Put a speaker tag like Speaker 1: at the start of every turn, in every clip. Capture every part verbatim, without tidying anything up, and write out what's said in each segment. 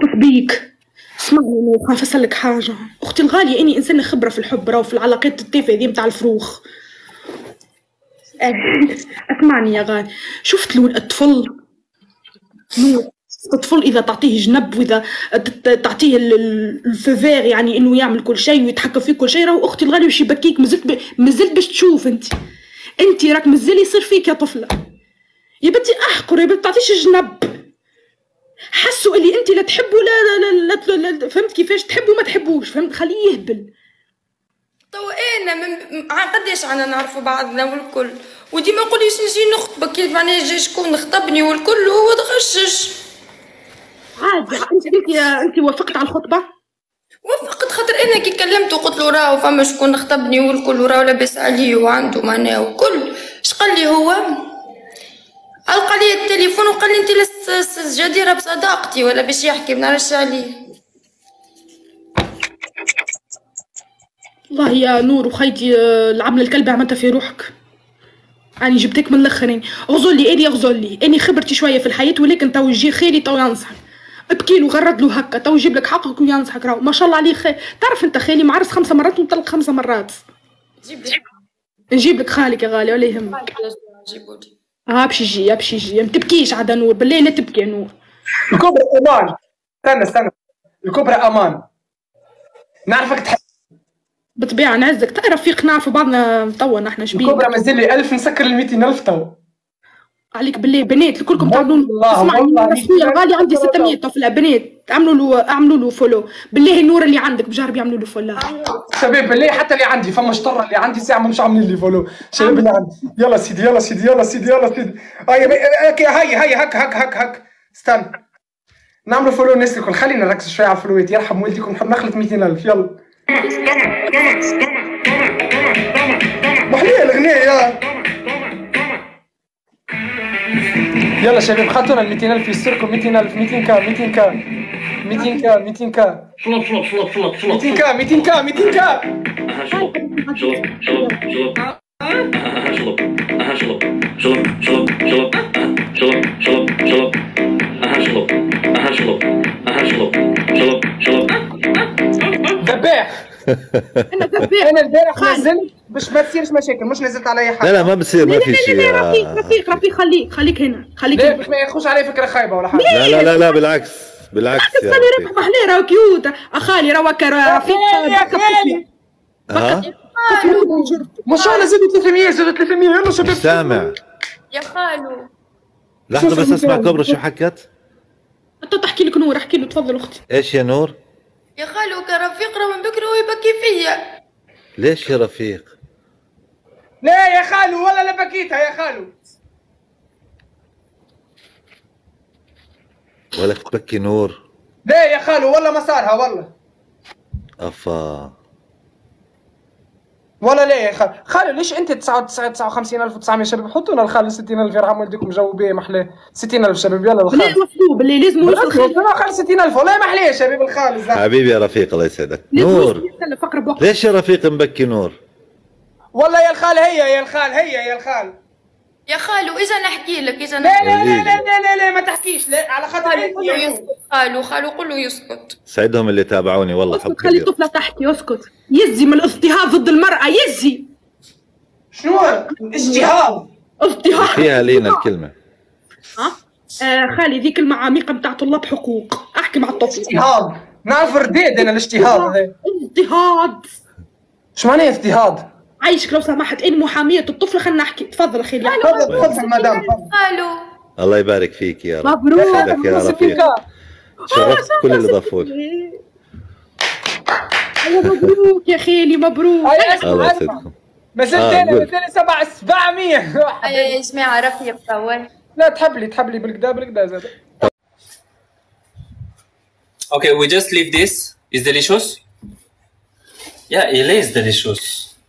Speaker 1: بيك. اسمعني خاف اسالك حاجه اختي الغاليه، اني انسانه خبره في الحب راهو في العلاقات التافهه ذي نتاع الفروخ. اسمعني يا غالي، شفت لون الطفل نور الطفل اذا تعطيه جنب واذا تعطيه الفوفير يعني انه يعمل كل شيء ويتحكم في كل شيء، راهو اختي الغاليه باش يبكيك. مازلت ب... مازلت باش تشوف انت انت راك مازال يصير فيك يا طفله يا بنتي. احقر يا بنتي، تعطيش جنب. حسوا اللي انت لا تحبوا لا لا, لا, لا, لا فهمت كيفاش تحبوا ما تحبوش، فهمت؟ خليه يهبل.
Speaker 2: تو انا من قداش عنا نعرفوا بعضنا والكل، وديما يقول لي نجي نخطبك كيف معناها جاي شكون خطبني والكل وهو تغشش.
Speaker 1: عادي انت انت وافقت على الخطبه؟
Speaker 2: وافقت خاطر انا كي كلمته قلت له راهو فما شكون خطبني والكل وراهو لاباس عليه وعنده معناها وكل. اش قال لي هو؟ القى لي التليفون وقال لي انت لست جديره بصداقتي ولا باش يحكي ما نعرفش عليه.
Speaker 1: والله يا نور وخيتي العمل الكلب عملتها في روحك. اني جبتك من الاخرين. اغزر لي اني اغزر لي اني خبرتي شويه في الحياه، ولكن تو يجي خيري تو ينصحك. ابكي له غرد له هكا تو يجيب لك حقك وينصحك. راهو ما شاء الله عليه خير. تعرف انت خالي معرس خمسه مرات ومطلق خمسه مرات.
Speaker 2: جيب لي
Speaker 1: نجيب لك خالك يا غالي ولا يهمك. ها باش يجي باش يجي. ما تبكيش عاد نور بالله لا تبكي يا نور.
Speaker 3: الكبرى امان. استنى استنى الكبرى امان. نعرفك تحب
Speaker 1: بالطبيعه نعزك. تعرف رفيق نعرفوا بعضنا مطول احنا شبيه.
Speaker 3: الكبرى مازال لي ألف نسكر ال مئتين ألف تو.
Speaker 1: عليك بالله بنات الكلكم تعملوا اسمعني رسميا غالي عندي ستمية طفله بنات اعملوا له اعملوا له فولو بالله. النور اللي عندك بجرب يعملوا له فولو.
Speaker 3: شباب بالله حتى اللي عندي فما شطره اللي عندي ساعه مش عاملين لي فولو. شباب اللي عندي يلا سيدي يلا سيدي يلا سيدي يلا سيدي. هاي هاي هاي هك هك هك هك استنى نعملوا فولو الناس الكل. خلينا نركز شويه على الفولوات يرحم والديكم نحب نخلط مئتين ألف. يلا محليه الاغنيه يا يلا شباب خاطرنا ال مئتين ألف يسركم. مئتين ألف مئتين كا مئتين كا مئتين كا مئتين كا
Speaker 4: فلوب فلوب فلوب فلوب فلوب
Speaker 3: مئتين كا مئتين كا مئتين كا.
Speaker 4: شلوب شلوب شلوب شلوب شلوب شلوب شلوب شلوب شلوب شلوب شلوب شلوب شلوب شلوب شلوب شلوب شلوب.
Speaker 3: ذباح.
Speaker 1: انا ذباح.
Speaker 3: انا البارح نزلت باش ما تصيرش مشاكل مش نزلت على اي حاجه.
Speaker 5: لا لا ما بصير ما في شيء.
Speaker 1: لا لا لا رفيق رفيق رفيق خليك خليك هنا خليك.
Speaker 3: لا باش ما ياخذش علي فكره خايبه ولا حاجه.
Speaker 5: لا لا لا لا بالعكس بالعكس يا
Speaker 1: خلي ربك محليه راهو كيوت. اخالي راهو رفيق
Speaker 3: يا خالي.
Speaker 5: ها
Speaker 3: ما شاء الله زادوا ثلاثمية زادوا ثلاثمية. يلا شباب
Speaker 5: سامع
Speaker 2: يا خالو
Speaker 5: لحظه بس اسمع كبرى شو حكت.
Speaker 1: انت تحكي لك نور. احكي له تفضل اختي.
Speaker 5: ايش يا نور؟
Speaker 2: يا خالو كرفيق راه من بكري ويبكي فيا.
Speaker 5: ليش يا رفيق؟
Speaker 3: لا يا خالو ولا لا بكيتها يا خالو
Speaker 5: ولا تبكي نور.
Speaker 3: لا يا خالو والله ما صارها والله.
Speaker 5: افا
Speaker 3: ولا لا يا خالو. خالو ليش انت تسعة وتسعين تسعة وخمسين ألف وتسعمية شباب حطوا لنا الخالو ستين ألف يرحم والديكم جو بيه محلاه. ستين ألف شباب يلا الخالو.
Speaker 1: لا وصلوا بالله لازم يوصل.
Speaker 3: خالو ستين ألف والله محلاه يا شباب الخالو.
Speaker 5: حبيبي يا رفيق الله يسعدك. نور ليش يا رفيق مبكي نور؟
Speaker 3: والله يا الخال هي يا الخال هي يا الخال.
Speaker 2: يا خالو اذا نحكي لك اذا
Speaker 3: لا لا لا لا لا لا, لا ما تحكيش. لا على خاطر
Speaker 2: قول له يسكت. خالو خالو قول له يسكت.
Speaker 5: سعدهم اللي تابعوني والله حب
Speaker 1: كبير. خلي الطفله تحكي اسكت. يزي من الاضطهاد ضد المراه يزي.
Speaker 3: شنو اجتهاد؟
Speaker 1: اضطهاد
Speaker 5: فيها لينا الكلمه.
Speaker 1: ها آه خالي ذيك كلمه عميقه بتاع طلاب حقوق. احكي مع الطفل.
Speaker 3: اجتهاد نعرف رديد انا الاجتهاد هذا.
Speaker 1: اضطهاد
Speaker 3: شو معناه اضطهاد؟
Speaker 1: عايشك لو سمحت اني محاميه الطفل. خلينا نحكي. تفضل اخي.
Speaker 3: تفضل تفضل مدام.
Speaker 2: خالو
Speaker 5: الله يبارك فيك يا رب.
Speaker 1: مبروك
Speaker 5: يسعدك يا رفيق. شرفت كل اللي ضافوا لي.
Speaker 1: مبروك يا خالي مبروك.
Speaker 5: الله يسعدكم.
Speaker 3: ما زلت انا ما زلت سبع سبعمية.
Speaker 2: يا جماعه رفيق طول.
Speaker 3: لا تحب لي تحب لي بالكدا بالكدا زاد.
Speaker 6: Okay, we just leave this. It's delicious. Yeah, it is delicious.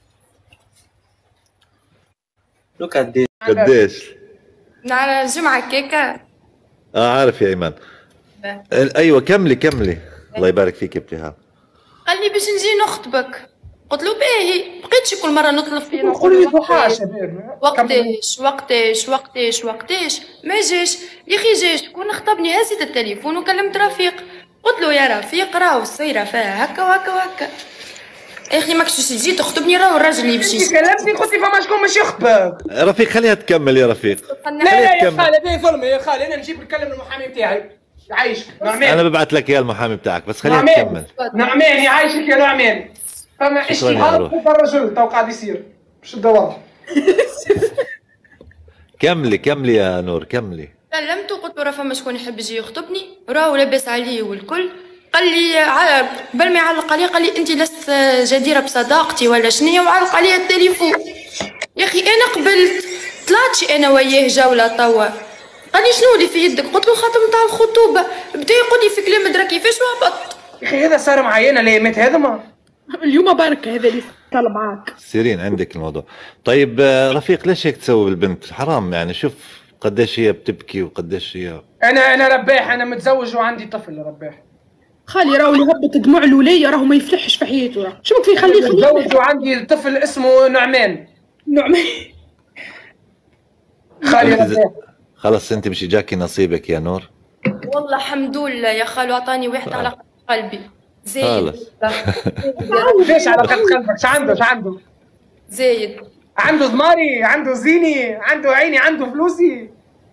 Speaker 6: Look at this.
Speaker 5: قديش؟
Speaker 2: نهار الجمعة كيكة.
Speaker 5: اه عارف يا ايمان. ايوه كملي كملي. الله يبارك فيك يا ابتهال.
Speaker 2: قال لي باش نجي نخطبك. قلت له باهي. بقيتش كل مرة نطلب فيه.
Speaker 3: قولي لي ضحى شباب.
Speaker 2: وقتاش وقتاش وقتاش وقتاش ما جاش. يا اخي جاش شكون خطبني. هزيت التليفون وكلمت رفيق. قلت له يا رفيق راهو الصيرة فيها هكا وهكا وهكا. يا اخي ماكش تجي تخطبني راهو الراجل اللي يمشي.
Speaker 3: انت كلمتني قلت لي فما شكون باش يخطبك.
Speaker 5: رفيق خليها تكمل يا رفيق.
Speaker 3: لا لا يا خالد هذا ظلم يا خالد، انا نجيب نكلم المحامي بتاعي يعيشك. نعمان
Speaker 5: انا ببعث لك اياه المحامي بتاعك بس خليها
Speaker 3: نعمان.
Speaker 5: تكمل.
Speaker 3: نعمان يعيشك يا نعمان. فما اشتهار في الرجل تو قاعد يصير باش تدور.
Speaker 5: كملي كملي يا نور كملي.
Speaker 2: كلمته قلت له راه فما شكون يحب يجي يخطبني راهو لاباس عليه والكل. قال لي بل ما يعلق عليه قال لي انت لست جديره بصداقتي ولا شنيا وعلق عليا التليفون. يا اخي انا قبلت طلعتش انا وياه جوله توا. قال لي شنو اللي في يدك؟ قلت له خاتم تاع الخطوبه. بدا يقول لي في كلام ادرى كيفاش وهبط.
Speaker 3: يا اخي هذا صار معايا انا الايامات هذا ما
Speaker 1: اليوم بارك هذا اللي طلع معاك.
Speaker 5: سيرين عندك الموضوع. طيب رفيق ليش هيك تسوي بالبنت؟ حرام يعني، شوف قديش هي بتبكي وقديش هي.
Speaker 3: انا انا رباح، انا متزوج وعندي طفل رباح.
Speaker 1: خالي راهو اللي هبط دموع الولية راهو ما يفلحش في حياته. راه شو بك فيه؟ خليه خليه
Speaker 3: متزوج وعندي طفل اسمه نعمان.
Speaker 1: نعمان
Speaker 3: خالي رباح.
Speaker 5: خلص انت مش جاكي نصيبك يا نور.
Speaker 2: والله الحمد لله يا خالو عطاني واحد على قلبي زايد.
Speaker 5: خلص
Speaker 3: ليش على قد قلبك؟ شو عنده شو عنده؟
Speaker 2: زايد
Speaker 3: عنده ضماري، عنده زيني، عنده عيني، عنده فلوسي.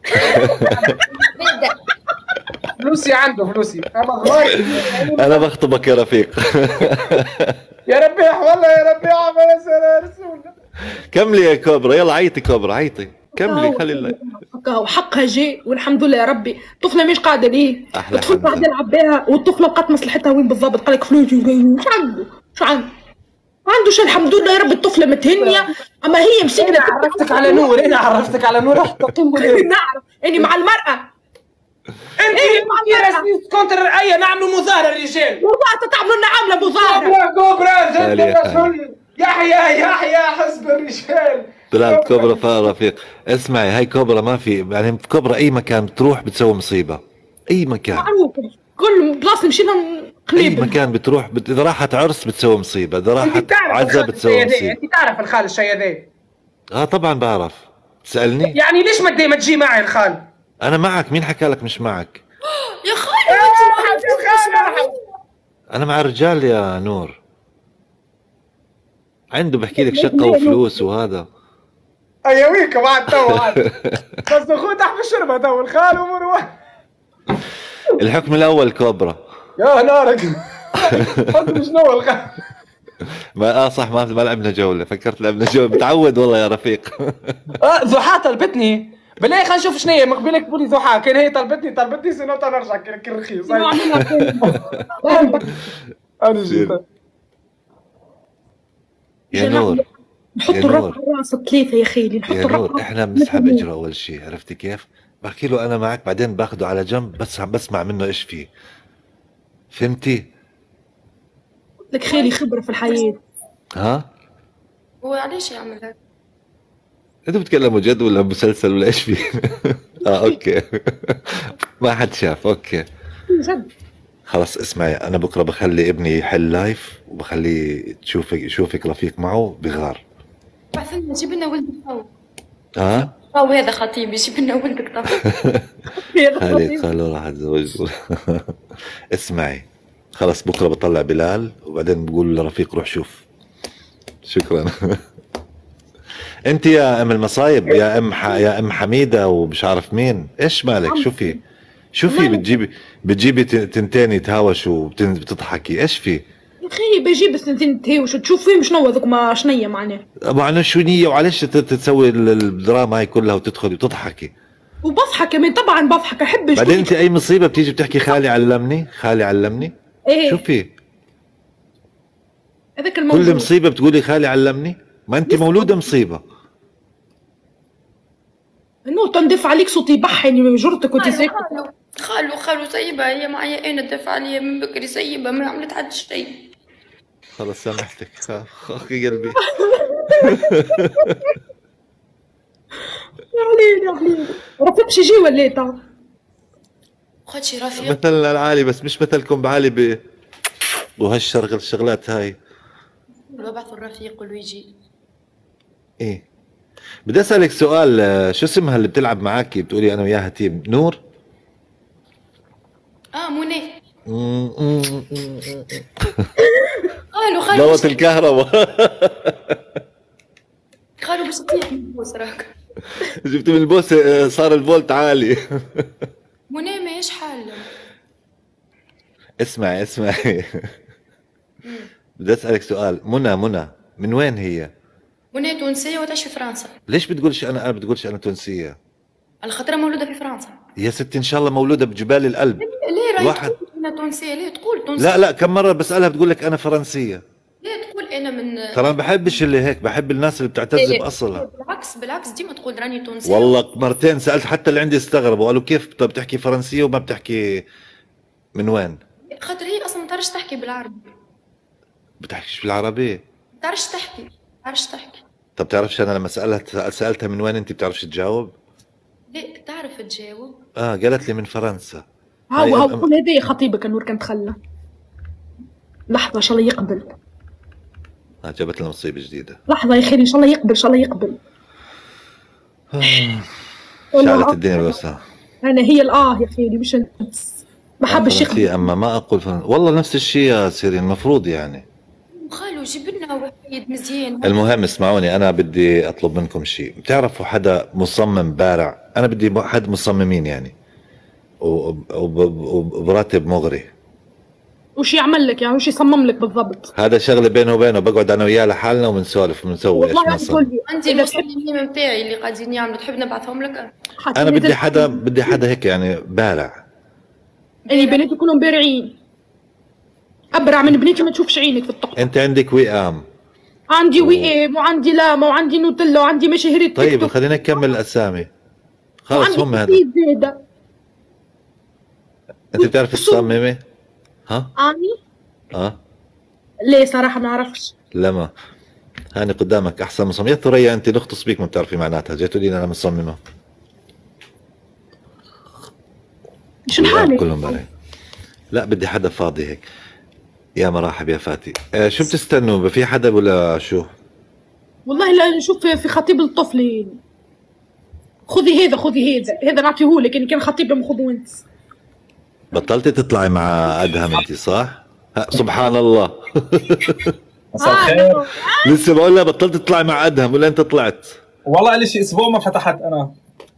Speaker 3: فلوسي عنده فلوسي، اما ضماري.
Speaker 5: انا بخطبك يا رفيق.
Speaker 3: يا ربيح والله يا ربيح عمل سنة رسول.
Speaker 5: كملي يا كوبرا، يلا عيطي كوبرا عيطي كملي خلي الله.
Speaker 1: هكا وحقها جاي والحمد لله يا ربي. الطفله مش قاعده ليه؟
Speaker 5: أحلى
Speaker 1: الطفل قاعد يلعب بها والطفله لقات مصلحتها وين بالضبط. قال لك فلوس شو عنده؟ شو عنده؟ ما عندوش الحمد لله يا ربي. الطفله متهنيه اما هي مسكنه.
Speaker 3: انا عرفتك على نور، انا عرفتك على نور. رحت تقوم
Speaker 1: نعرف اني مع المراه.
Speaker 3: انت انت كونتر اي نعملوا مظاهره الرجال.
Speaker 1: مظاهره تعملوا لنا عامله مظاهره.
Speaker 3: كوبرا يحيى يحيى حسب الرجال.
Speaker 5: طلعت كوبرا فا رفيق. اسمعي هاي كوبرا ما في يعني، كوبرا اي مكان بتروح بتسوي مصيبه. اي مكان
Speaker 1: معروف كل بلاصه مشينا
Speaker 5: اي
Speaker 1: قليب.
Speaker 5: مكان بتروح بت... اذا راحت عرس بتسوي مصيبه، اذا راحت عزا بتسوي مصيبه.
Speaker 3: انت تعرف الخال الشيء ذا؟
Speaker 5: اه طبعا بعرف. تسالني
Speaker 3: يعني ليش ما ما تجي معي الخال؟
Speaker 5: انا معك. مين حكى لك مش معك؟
Speaker 2: يا خالي
Speaker 5: انا مع الرجال يا نور. عنده بحكي لك شقه وفلوس وهذا.
Speaker 3: ايويك بعد تو عاد بس اخوه تحت الشربه تو الخال ومروه.
Speaker 5: الحكم الاول كوبرا.
Speaker 3: يا نارك حد شنو الخال.
Speaker 5: ما اه صح ما ما لعبنا جوله، فكرت لعبنا جوله. بتعود والله يا رفيق.
Speaker 3: اه ضحى طلبتني بالله خلينا نشوف شنو هي مقبلك تقولي ضحى. كان هي طلبتني طلبتني سنه نرجع كي رخيص. انا جيت
Speaker 5: يا نور
Speaker 1: نحط الرب على راسه ثلاثه يا خيلي. نحط
Speaker 5: يا نور احنا بنسحب اجره اول شيء، عرفتي كيف؟ بحكي له انا معك، بعدين باخده على جنب بس عم بسمع منه ايش فيه. فهمتي؟
Speaker 1: لك خيلي خبره في الحياه.
Speaker 5: ها؟
Speaker 2: هو علاش يعمل هيك؟
Speaker 5: انتوا بتتكلموا جد ولا مسلسل ولا ايش فيه؟ اه اوكي. ما حد شاف. اوكي
Speaker 1: جد.
Speaker 5: خلص اسمعي، انا بكره بخلي ابني يحل لايف وبخليه تشوفك يشوفك رفيق معه بغار.
Speaker 2: بعثنا جيب لنا ولدك تو.
Speaker 5: ها؟
Speaker 2: او هذا خطيبي جيب لنا ولدك تو.
Speaker 5: خالي قالوا راح اتزوج. اسمعي خلص بكره بطلع بلال وبعدين بقول لرفيق روح شوف. شكرا. انت يا ام المصايب يا ام ح... يا ام حميده ومش عارف مين، ايش مالك؟ شو في؟ شو في بتجيبي بتجيبي تنتين يتهاوشوا وبتضحكي، ايش في؟
Speaker 1: يا اخي بجيب السنتين تهاوش تشوف فيهم شنو هذوك ما شنيه معناه.
Speaker 5: معناه شو نيه وعليش تسوي الدراما هاي كلها وتدخلي وتضحكي؟
Speaker 1: وبضحك كمان طبعا بضحك احب.
Speaker 5: بعدين انت اي مصيبه بتيجي بتحكي خالي علمني خالي علمني.
Speaker 1: ايه
Speaker 5: شو في؟
Speaker 1: هذاك الموضوع
Speaker 5: كل مصيبه بتقولي خالي علمني؟ ما انت مولوده مصيبه.
Speaker 1: انه تندف عليك صوتي بحني جرتك وانت ساكت.
Speaker 2: خالو خالو سيبها هي معايا انا تدافع عليا من بكري. سيبها ما عملت حد شيء.
Speaker 5: خلص سامحتك اخي قلبي.
Speaker 1: يا عليل يا عليل. رفيق شي يجي ولا ايه تا؟
Speaker 2: خدشي رفيق
Speaker 5: مثلنا العالي بس مش مثلكم بعالي ب وهالشغل الشغلات هاي.
Speaker 2: ببعثوا الرفيق ويجي.
Speaker 5: ايه بدي اسالك سؤال، شو اسمها اللي بتلعب معاكي بتقولي انا وياها تيم؟ نور؟
Speaker 2: اه منى. قالوا قالوا
Speaker 5: ضوت الكهرباء.
Speaker 2: قالوا باش تطيح من البوس راك.
Speaker 5: جبت من البوس صار الفولت عالي.
Speaker 2: منى ماهيش حل.
Speaker 5: اسمعي اسمعي بدي اسالك سؤال. منى منى من وين هي؟
Speaker 2: منى تونسيه وتعيش في فرنسا.
Speaker 5: ليش بتقولش انا انا بتقولش انا تونسيه؟
Speaker 2: على خاطر مولوده في فرنسا.
Speaker 5: يا ستي ان شاء الله مولوده بجبال القلب.
Speaker 2: ليه راهي
Speaker 5: واحد
Speaker 2: تقول انا تونسيه؟ ليه تقول تونسيه؟
Speaker 5: لا لا كم مره بسالها بتقول لك انا فرنسيه.
Speaker 2: ليه تقول انا من
Speaker 5: ترى ما بحبش اللي هيك، بحب الناس اللي بتعتز باصلها.
Speaker 2: بالعكس بالعكس ديما تقول راني تونسيه.
Speaker 5: والله مرتين سالت حتى اللي عندي استغربوا قالوا كيف طب بتحكي فرنسيه وما بتحكي من وين؟
Speaker 2: خاطر هي اصلا ما تعرفش تحكي بالعربي.
Speaker 5: بتحكيش بالعربيه؟
Speaker 2: ما تعرفش تحكي ما تعرفش تحكي.
Speaker 5: طب بتعرفش انا لما سالتها سالتها من وين انت بتعرفش تجاوب؟
Speaker 2: ليه تعرف تجاوب؟
Speaker 5: اه قالت لي من فرنسا.
Speaker 1: هاو هاو قول هذي خطيبك النور كان تخلى. لحظة ان شاء الله يقبل.
Speaker 5: اه جابت لنا مصيبة جديدة.
Speaker 1: لحظة يا خيري ان شاء الله يقبل ان شاء الله يقبل.
Speaker 5: شعلت الدنيا بالوسع.
Speaker 1: انا هي الاه يا خيري مش انت. بحبش يقبل.
Speaker 5: اما ما اقول فرنسا. والله نفس الشيء يا سيرين المفروض يعني.
Speaker 2: خالو جيب لنا واحد مزيان.
Speaker 5: المهم اسمعوني انا بدي اطلب منكم شيء. بتعرفوا حدا مصمم بارع؟ انا بدي حد مصممين يعني وبراتب مغري.
Speaker 1: وش يعمل لك يعني وش يصمم لك بالضبط؟
Speaker 5: هذا شغله بينه وبينه، بقعد انا وياه لحالنا وبنسولف وبنسوي ايش نصمم.
Speaker 2: عندي المصممين نتاعي اللي قاعدين يعملوا، تحب نبعثهم لك؟
Speaker 5: انا بدي حدا بدي حدا هيك يعني بارع.
Speaker 1: اللي بنات يكونوا بارعين. ابرع من بنيتي ما تشوفش عينك في الطقطق.
Speaker 5: انت عندك وئام.
Speaker 1: عندي وئام وعندي لاما وعندي نوتيلا وعندي مشاهير التيك توك.
Speaker 5: طيب خلينا نكمل الاسامي. خلص هم هذا. انت بتعرفي تصممي؟ ها؟
Speaker 1: اني؟
Speaker 5: اه
Speaker 1: ليه صراحة ما اعرفش.
Speaker 5: لما هاني قدامك احسن مصمم. يا ثريا انت نختص بيك ما بتعرفي معناتها، جاي تقولي انا مصممة.
Speaker 1: شو حالك؟
Speaker 5: كلهم بارعين. لا بدي حدا فاضي هيك. يا مرحب يا فاتي. آه شو بتستنوا؟ في حدا ولا شو؟
Speaker 1: والله لا نشوف في خطيب الطفل. خذي هذا خذي هذا هذا نعطيهولك ان كان خطيب لما خذوه انت.
Speaker 5: بطلتي تطلعي مع ادهم انت صح؟ سبحان الله.
Speaker 7: مساء الخير.
Speaker 5: لسه بقول لها بطلت تطلعي مع ادهم ولا انت طلعت؟
Speaker 7: والله لي شي اسبوع ما فتحت انا.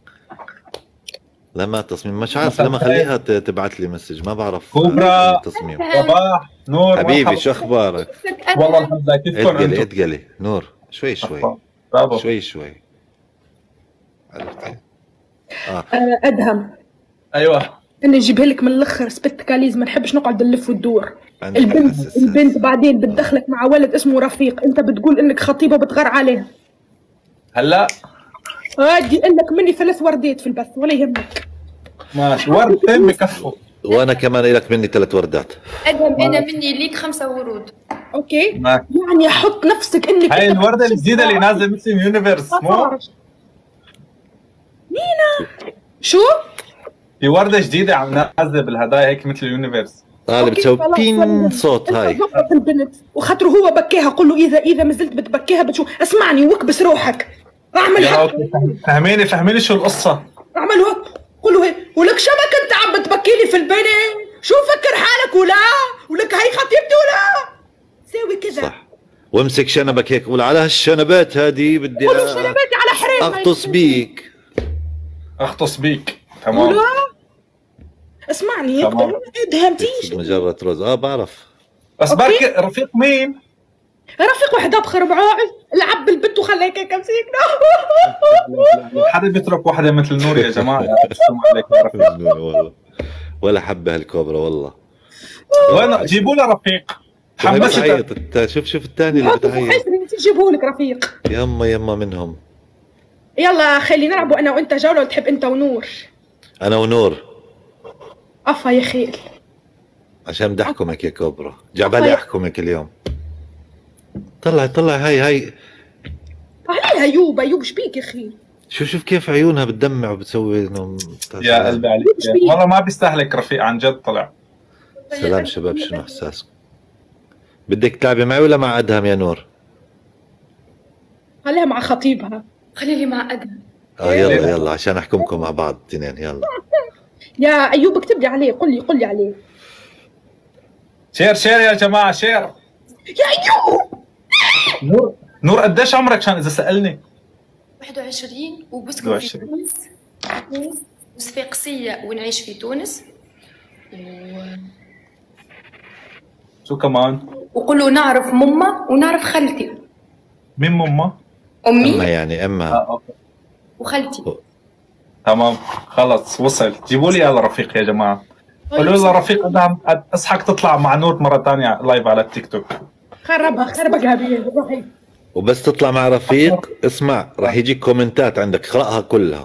Speaker 5: لما تصميم مش عارف. لما خليها تبعت لي مسج ما بعرف
Speaker 7: كوبرا
Speaker 5: تصميم.
Speaker 7: صباح نور
Speaker 5: حبيبي شو اخبارك؟
Speaker 7: والله الحمد لله كيفكم انتم؟
Speaker 5: اتقلي اتقلي نور شوي شوي
Speaker 7: برافو
Speaker 5: شوي شوي. عرفتي؟
Speaker 1: اه ادهم
Speaker 7: ايوه
Speaker 1: انا نجيبها لك من الاخر سبيتكاليز ما نحبش نقعد نلف وندور. البنت البنت بعدين بتدخلك مع ولد اسمه رفيق، انت بتقول انك خطيبه بتغار عليه.
Speaker 7: هلا
Speaker 1: غادي اقول لك مني ثلاث وردات في البث ولا يهمك.
Speaker 7: ماشي وردتين بكفوا.
Speaker 5: وانا كمان لك مني ثلاث وردات.
Speaker 2: ادهم انا مني ليك خمسه ورود.
Speaker 1: اوكي ماشي. يعني حط نفسك انك
Speaker 7: هاي الورده الجديده اللي نازله مثل يونيفرس مو؟
Speaker 1: مينا شو؟
Speaker 7: في ورده جديده عم نازله بالهدايا هيك مثل يونيفرس.
Speaker 5: اه اللي بتسوي بين صوت هاي.
Speaker 1: ضبط البنت وخاطر هو بكيها قول له اذا اذا ما زلت بتبكيها بتشوف. اسمعني واكبس روحك. اعمل
Speaker 7: هيك. فهميني فهميني شو القصه.
Speaker 1: اعمل هيك قول له هيك ولك شو ما كنت عم بتبكي لي في البنت؟ شو فكر حالك ولا؟ ولك هي خطيبتي ولا؟ ساوي كذا
Speaker 5: صح. وامسك شنبك هيك قول على هالشنبات هذه بدي
Speaker 1: قول شنباتي على حرام
Speaker 5: اغطس بيك.
Speaker 7: اغطس بيك تمام.
Speaker 1: اسمعني ادهمتيش
Speaker 5: مجرد رز. اه بعرف
Speaker 7: بس بركي رفيق مين؟
Speaker 1: رفيق واحد ابخر بعاقل لعب البنت وخليها هيك امسكنا.
Speaker 7: حدا بيترك واحدة مثل نور يا جماعة. السلام عليكم يا رفيق.
Speaker 5: والله ولا حبة هالكوبرا والله.
Speaker 7: وين جيبوا لها رفيق.
Speaker 5: حمست انت. شوف شوف الثاني اللي بتعيط.
Speaker 1: جيبوا لك رفيق.
Speaker 5: يما يما منهم.
Speaker 1: يلا خلينا نلعبوا انا وانت جولة ولا تحب انت ونور؟
Speaker 5: انا ونور.
Speaker 1: افا يا خيل.
Speaker 5: عشان بدي احكمك يا كوبرا. جعبالي احكمك اليوم. طلعي طلعي هاي هاي.
Speaker 1: عليها يوب ايوب شبيك يا اخي؟
Speaker 5: شوف شوف كيف عيونها بتدمع وبتسوي انه
Speaker 7: يا قلبي عليك والله ما بيستهلك رفيق عن جد طلع.
Speaker 5: سلام شباب شنو احساسكم؟ بدك تلعبي معي ولا مع ادهم يا نور؟
Speaker 1: خليها مع خطيبها.
Speaker 2: خليني مع ادهم.
Speaker 5: اه يلا يلا عشان احكمكم مع بعض اثنين يلا.
Speaker 1: يا ايوب اكتب لي عليه قل لي قل لي عليه.
Speaker 7: شير شير يا جماعه شير.
Speaker 1: يا ايوه
Speaker 7: نور نور قديش عمرك عشان اذا سالني؟
Speaker 2: واحد وعشرين وبسكن في تونس. تونس وصفاقسيه ونعيش في تونس. و...
Speaker 7: شو كمان؟
Speaker 2: وقولوا نعرف ماما ونعرف خالتي.
Speaker 7: مين ماما؟
Speaker 2: امي
Speaker 5: امها يعني امها.
Speaker 7: آه أوكي.
Speaker 2: وخالتي.
Speaker 7: تمام خلص وصل. جيبوا لي يلا رفيق يا جماعه. قولوا لي رفيق ادهم اصحك تطلع مع نور مره ثانيه لايف على التيك توك.
Speaker 1: خربها خربها قابل روحي.
Speaker 5: وبس تطلع مع رفيق اسمع راح يجيك كومنتات عندك اقراها كلها.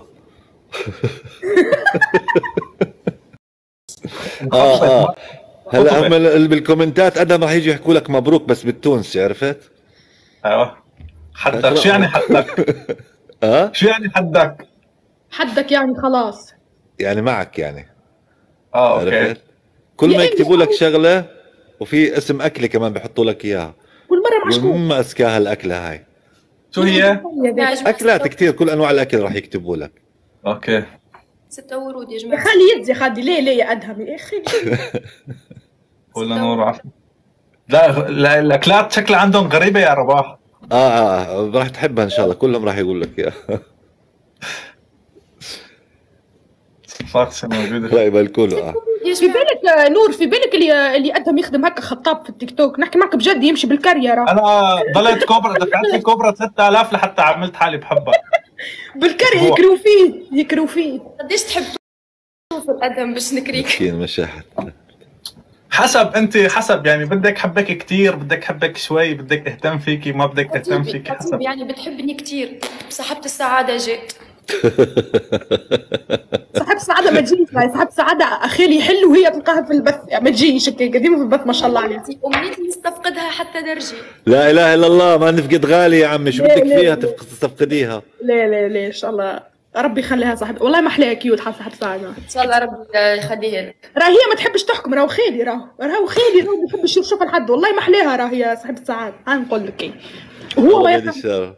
Speaker 5: اه اه هلا هم اللي بالكومنتات ادم راح يجي يحكوا لك مبروك بس بالتونسي عرفت؟
Speaker 7: ايوه حدك. شو يعني حدك؟
Speaker 5: اه
Speaker 7: شو يعني حدك؟
Speaker 1: حدك يعني خلاص
Speaker 5: يعني معك يعني.
Speaker 7: اه اوكي.
Speaker 5: عرفت؟ كل ما يكتبوا لك شغله وفي اسم اكله كمان بيحطوا لك اياها.
Speaker 1: كل مره مشكور.
Speaker 5: وما اسكاها الاكله هاي.
Speaker 7: شو هي؟
Speaker 5: اكلات كثير كل انواع الاكل راح يكتبوا لك.
Speaker 7: اوكي.
Speaker 2: ستة ورود يا
Speaker 1: يا
Speaker 2: جماعه.
Speaker 1: خالي يدي خالي ليه ليه يا ادهم يا اخي.
Speaker 7: ولا نور عفوا. لا لا الاكلات شكلها عندهم غريبه يا رباح.
Speaker 5: اه اه راح تحبها ان شاء الله كلهم راح يقول لك اياها.
Speaker 7: فاكس موجوده.
Speaker 5: لا يبالكوا له.
Speaker 1: في بالك نور في بالك اللي اللي ادهم يخدم هكا خطاب في التيك توك نحكي معك بجد يمشي بالكاريرا.
Speaker 7: انا ضليت كوبرا دفعت لي كوبرا ثلاثة آلاف لحتى عملت حالي بحبها.
Speaker 1: بالكاريرا يكروا فيه يكروا فيه.
Speaker 2: قديش تحب تشوف الادم باش نكريك؟
Speaker 5: مسكين مشاحت.
Speaker 7: حسب انت حسب يعني بدك حبك كثير بدك حبك شوي بدك اهتم فيكي ما بدك تهتم فيكي حسب.
Speaker 2: يعني بتحبني كثير صاحبة السعادة جات.
Speaker 1: صاحب السعادة ما تجيش صاحب السعادة اخيلي يحل وهي تلقاها في البث يعني ما تجيش قديمة في البث ما شاء الله عليها.
Speaker 2: امنيتي نستفقدها حتى درجي.
Speaker 5: لا اله الا الله ما نفقد غالي يا عمي شو بدك فيها تستفقديها.
Speaker 1: لا لا لا ان شاء الله ربي يخليها صاحب والله ما احلاها كيوت صاحب السعادة.
Speaker 2: ان شاء الله ربي يخليها لك.
Speaker 1: راه هي ما تحبش تحكم راهو خالي راهو راهو خالي راهو ما يحبش يشوف لحد والله ما احلاها راهو هي صاحبة السعادة ها نقول لك ايه. وهو ما يفهم.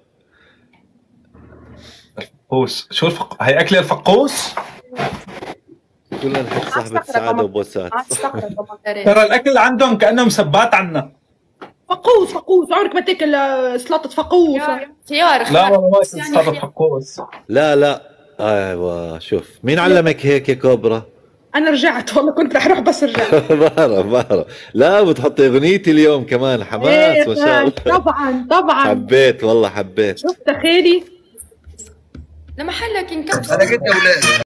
Speaker 7: الفقوس شو الفق... هي اكله الفقوس؟
Speaker 5: كلنا نحب صاحبة السعادة وبوسات.
Speaker 7: ترى الاكل عندهم كانه مسبات عنا.
Speaker 1: فقوس فقوس عمرك ما تاكل سلطة فقوس.
Speaker 2: خيار
Speaker 7: لا والله ما سلطة فقوس.
Speaker 5: لا لا ايوه شوف مين علمك هيك يا كوبرا؟
Speaker 1: انا رجعت والله كنت رح اروح بس رجعت.
Speaker 5: بعرف بعرف لا بتحطي اغنيتي اليوم كمان حماس
Speaker 1: إيه
Speaker 5: ما شاء الله.
Speaker 1: طبعا طبعا
Speaker 5: حبيت والله حبيت.
Speaker 1: شفت خالي
Speaker 2: لما حلك ينكبس.
Speaker 8: انا قلت اولاد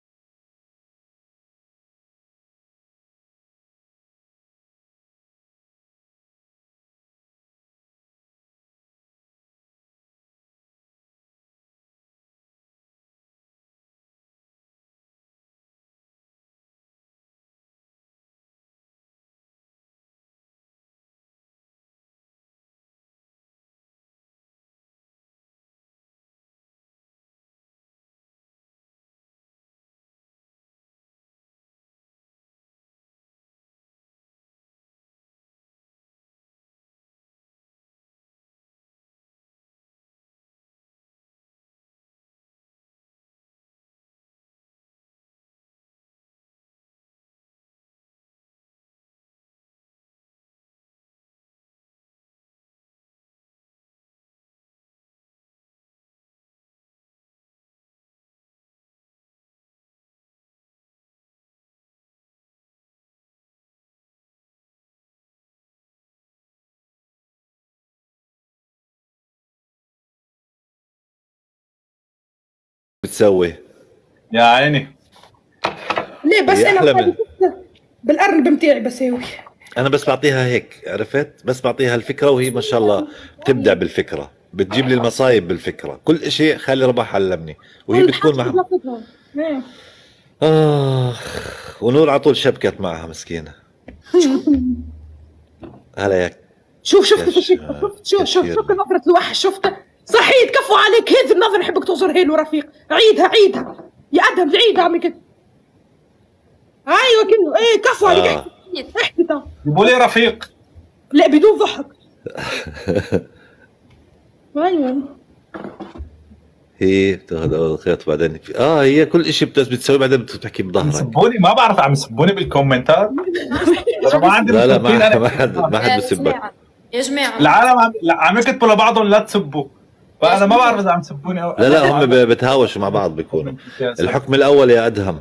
Speaker 5: بتسوي
Speaker 7: يا عيني
Speaker 1: ليه بس انا
Speaker 5: من...
Speaker 1: بالقرب متاعي بساوي.
Speaker 5: انا بس بعطيها هيك عرفت بس بعطيها الفكره وهي ما شاء الله بتبدع بالفكره بتجيب لي المصايب بالفكره كل شيء. خالي رباح علمني وهي بتكون مع آه ونور على طول شبكت معها مسكينه. هلا ياك
Speaker 1: شوف شوف كيف شفت شوف شوف شوف نظرة الوحش شفت صحيت كفو عليك هذه النظرة نحبك توصلها له رفيق. عيدها عيدها يا ادهم عيدها عمي كده. ايوه كده ايه كفو عليك.
Speaker 5: آه.
Speaker 1: احكي طب
Speaker 7: جيبوا لي رفيق.
Speaker 1: لا بدون ضحك. ايوه
Speaker 5: هي بتاخذ اول الخيط بعدين في... اه هي كل شيء بتس بتسوي بعدين بتحكي بظهرك.
Speaker 7: سبوني ما بعرف عم يسبوني بالكومنتات. انا ما عندي
Speaker 5: لا لا ما
Speaker 7: أنا
Speaker 5: ما حد ما حد
Speaker 2: يا
Speaker 5: بسبك.
Speaker 2: جماعة يا جماعة
Speaker 7: العالم عم عم يكتبوا لبعضهم لا تسبوا، فانا ما بعرف اذا عم تسبوني او
Speaker 5: لا لا هم ب- بتهاوشوا مع بعض بيكونوا. الحكم الاول يا ادهم.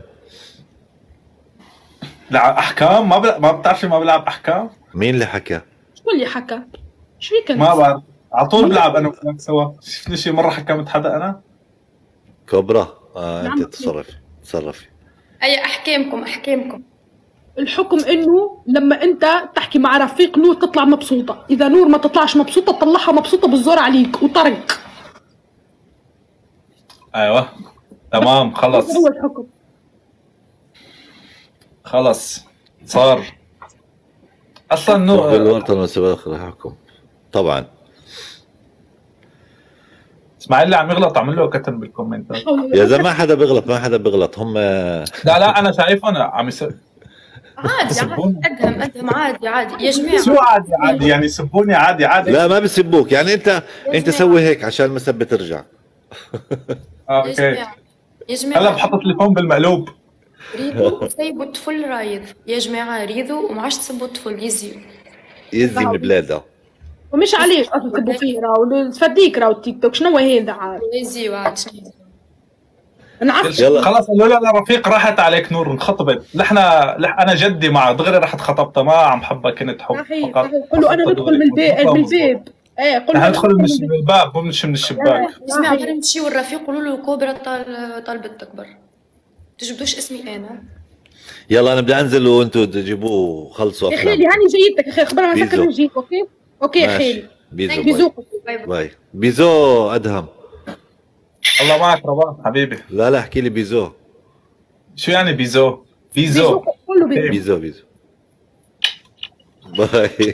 Speaker 7: لا احكام ما بل... ما بتعرفي ما بلعب احكام؟
Speaker 5: مين اللي حكى؟
Speaker 1: شو اللي حكى؟ شو هيك
Speaker 7: ما بعرف على طول بلعب انا وياك سوا. شفتني شي مره حكمت حدا انا؟
Speaker 5: كوبرا آه
Speaker 1: نعم.
Speaker 5: انت تصرفي تصرفي.
Speaker 2: أي أحكامكم أحكامكم
Speaker 1: الحكم انه لما انت تحكي مع رفيق نور تطلع مبسوطه، اذا نور ما تطلعش مبسوطه تطلعها مبسوطه بالزور عليك وطرق.
Speaker 7: ايوه تمام خلص
Speaker 1: هذا هو الحكم.
Speaker 7: خلص صار اصلا
Speaker 5: نو
Speaker 7: نو
Speaker 5: بالورطه المسابقه اخر حكم طبعا.
Speaker 7: اسماعيل اللي عم يغلط عمل له كتب بالكومنتات.
Speaker 5: يا زلمه ما حدا بيغلط ما حدا بيغلط هم.
Speaker 7: لا لا انا شايف انا عم يسب.
Speaker 2: عادي عادي
Speaker 7: يسبوني.
Speaker 2: أدهم أدهم عادي عادي يا جماعة.
Speaker 7: شو عادي عادي يعني يسبوني عادي عادي.
Speaker 5: لا ما بسبوك يعني انت انت سوي هيك عشان المسبه ترجع.
Speaker 7: آه،
Speaker 2: يا
Speaker 7: اوكي
Speaker 2: جماعة يا جماعة
Speaker 7: هلا بحط تليفون بالمقلوب.
Speaker 2: ريدوا سيبوا الطفل رايد يا جماعة، ريدوا وما عادش تسبوا الطفل يزيو.
Speaker 5: يزي من بلاده.
Speaker 1: ومش عليك اصلا تسبوا فيه راهو تفديك راهو التيك توك شنو هذا عاد.
Speaker 2: يزيو عاد شنو
Speaker 1: نعرف
Speaker 5: يلا.
Speaker 7: خلاص قالوا لي انا رفيق راحت عليك نور انخطبت. لحنا لح انا جدي معه دغري رحت خطبتها ما عم حبها كنت حب
Speaker 1: صحيح
Speaker 7: فقط.
Speaker 1: صحيح. قل له انا بدخل من الباب من الباب. ايه قل له
Speaker 7: رح ندخل من الش- من الباب مو من الشباك.
Speaker 2: اسمعوا غير نمشيو الرفيق قولوا له كوبرا طال طالبت تكبر. تجبدوش اسمي انا.
Speaker 5: يلا انا بدي انزل وانتم تجيبوه خلصوا
Speaker 1: يا
Speaker 5: افلام.
Speaker 1: خالي هاني جيتك يا خالي خبرنا
Speaker 5: بيزو.
Speaker 1: مسكر نجيك اوكي اوكي يا
Speaker 5: ماشي.
Speaker 1: خالي.
Speaker 5: بيزو
Speaker 1: بيزو.
Speaker 5: باي.
Speaker 2: باي باي.
Speaker 5: باي بيزو ادهم.
Speaker 7: الله معك ربان حبيبي.
Speaker 5: لا لا احكي لي بيزو.
Speaker 7: شو يعني بيزو؟
Speaker 1: بيزو
Speaker 7: بيزو
Speaker 1: قول له بيزو.
Speaker 5: بيزو بيزو باي.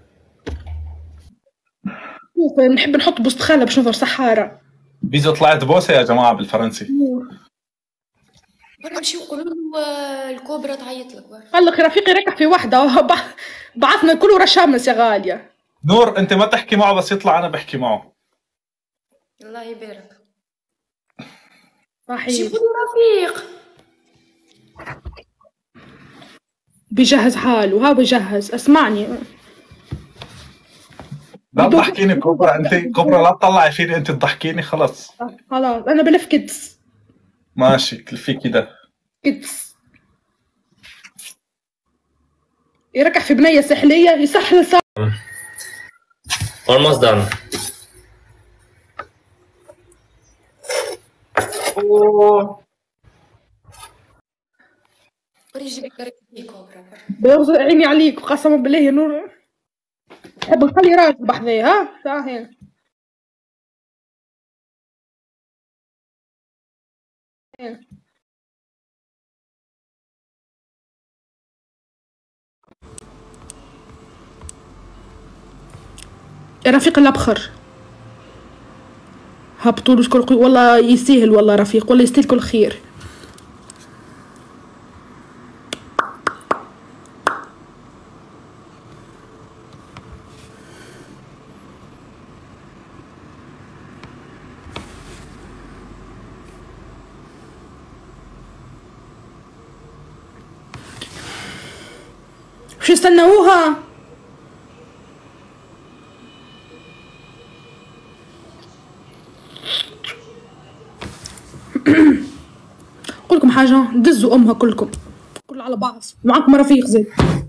Speaker 1: شوف بنحب نحط بوسط خالة باش نظهر سحارة.
Speaker 7: بيزو طلعت بوسه يا جماعه بالفرنسي.
Speaker 2: برا نمشيو قولوا له آه، الكوبرا تعيط لك برا.
Speaker 1: قال لك رفيقي ركح في وحدة بعثنا كله ورا شمس يا غالية.
Speaker 7: نور انت ما تحكي معه بس يطلع انا بحكي معه.
Speaker 2: الله يبارك.
Speaker 1: صحيح
Speaker 2: جيبوا له رفيق.
Speaker 1: بيجهز حاله ها بيجهز اسمعني.
Speaker 7: لا تضحكيني كبرى انت كبرى لا تطلعي فيني انت تضحكيني خلص.
Speaker 1: خلاص انا بلف كدس
Speaker 7: ماشي تلفي كده.
Speaker 1: كدس يركح في بنية سحلية يسحل صار.
Speaker 6: Almost done.
Speaker 2: برا يجيب لك كوبرا برا.
Speaker 1: بيغزر عيني عليك قسما بالله يا نور. تحب نخلي راجل بحذاه ها تعال هنا. هنا. يا رفيق الابخر هبطوا كل والله يستاهل والله رفيق والله يستاهل كل خير. شو استنوها؟ اقول لكم حاجه دزوا امها كلكم كل على بعض معكم رفيق زين.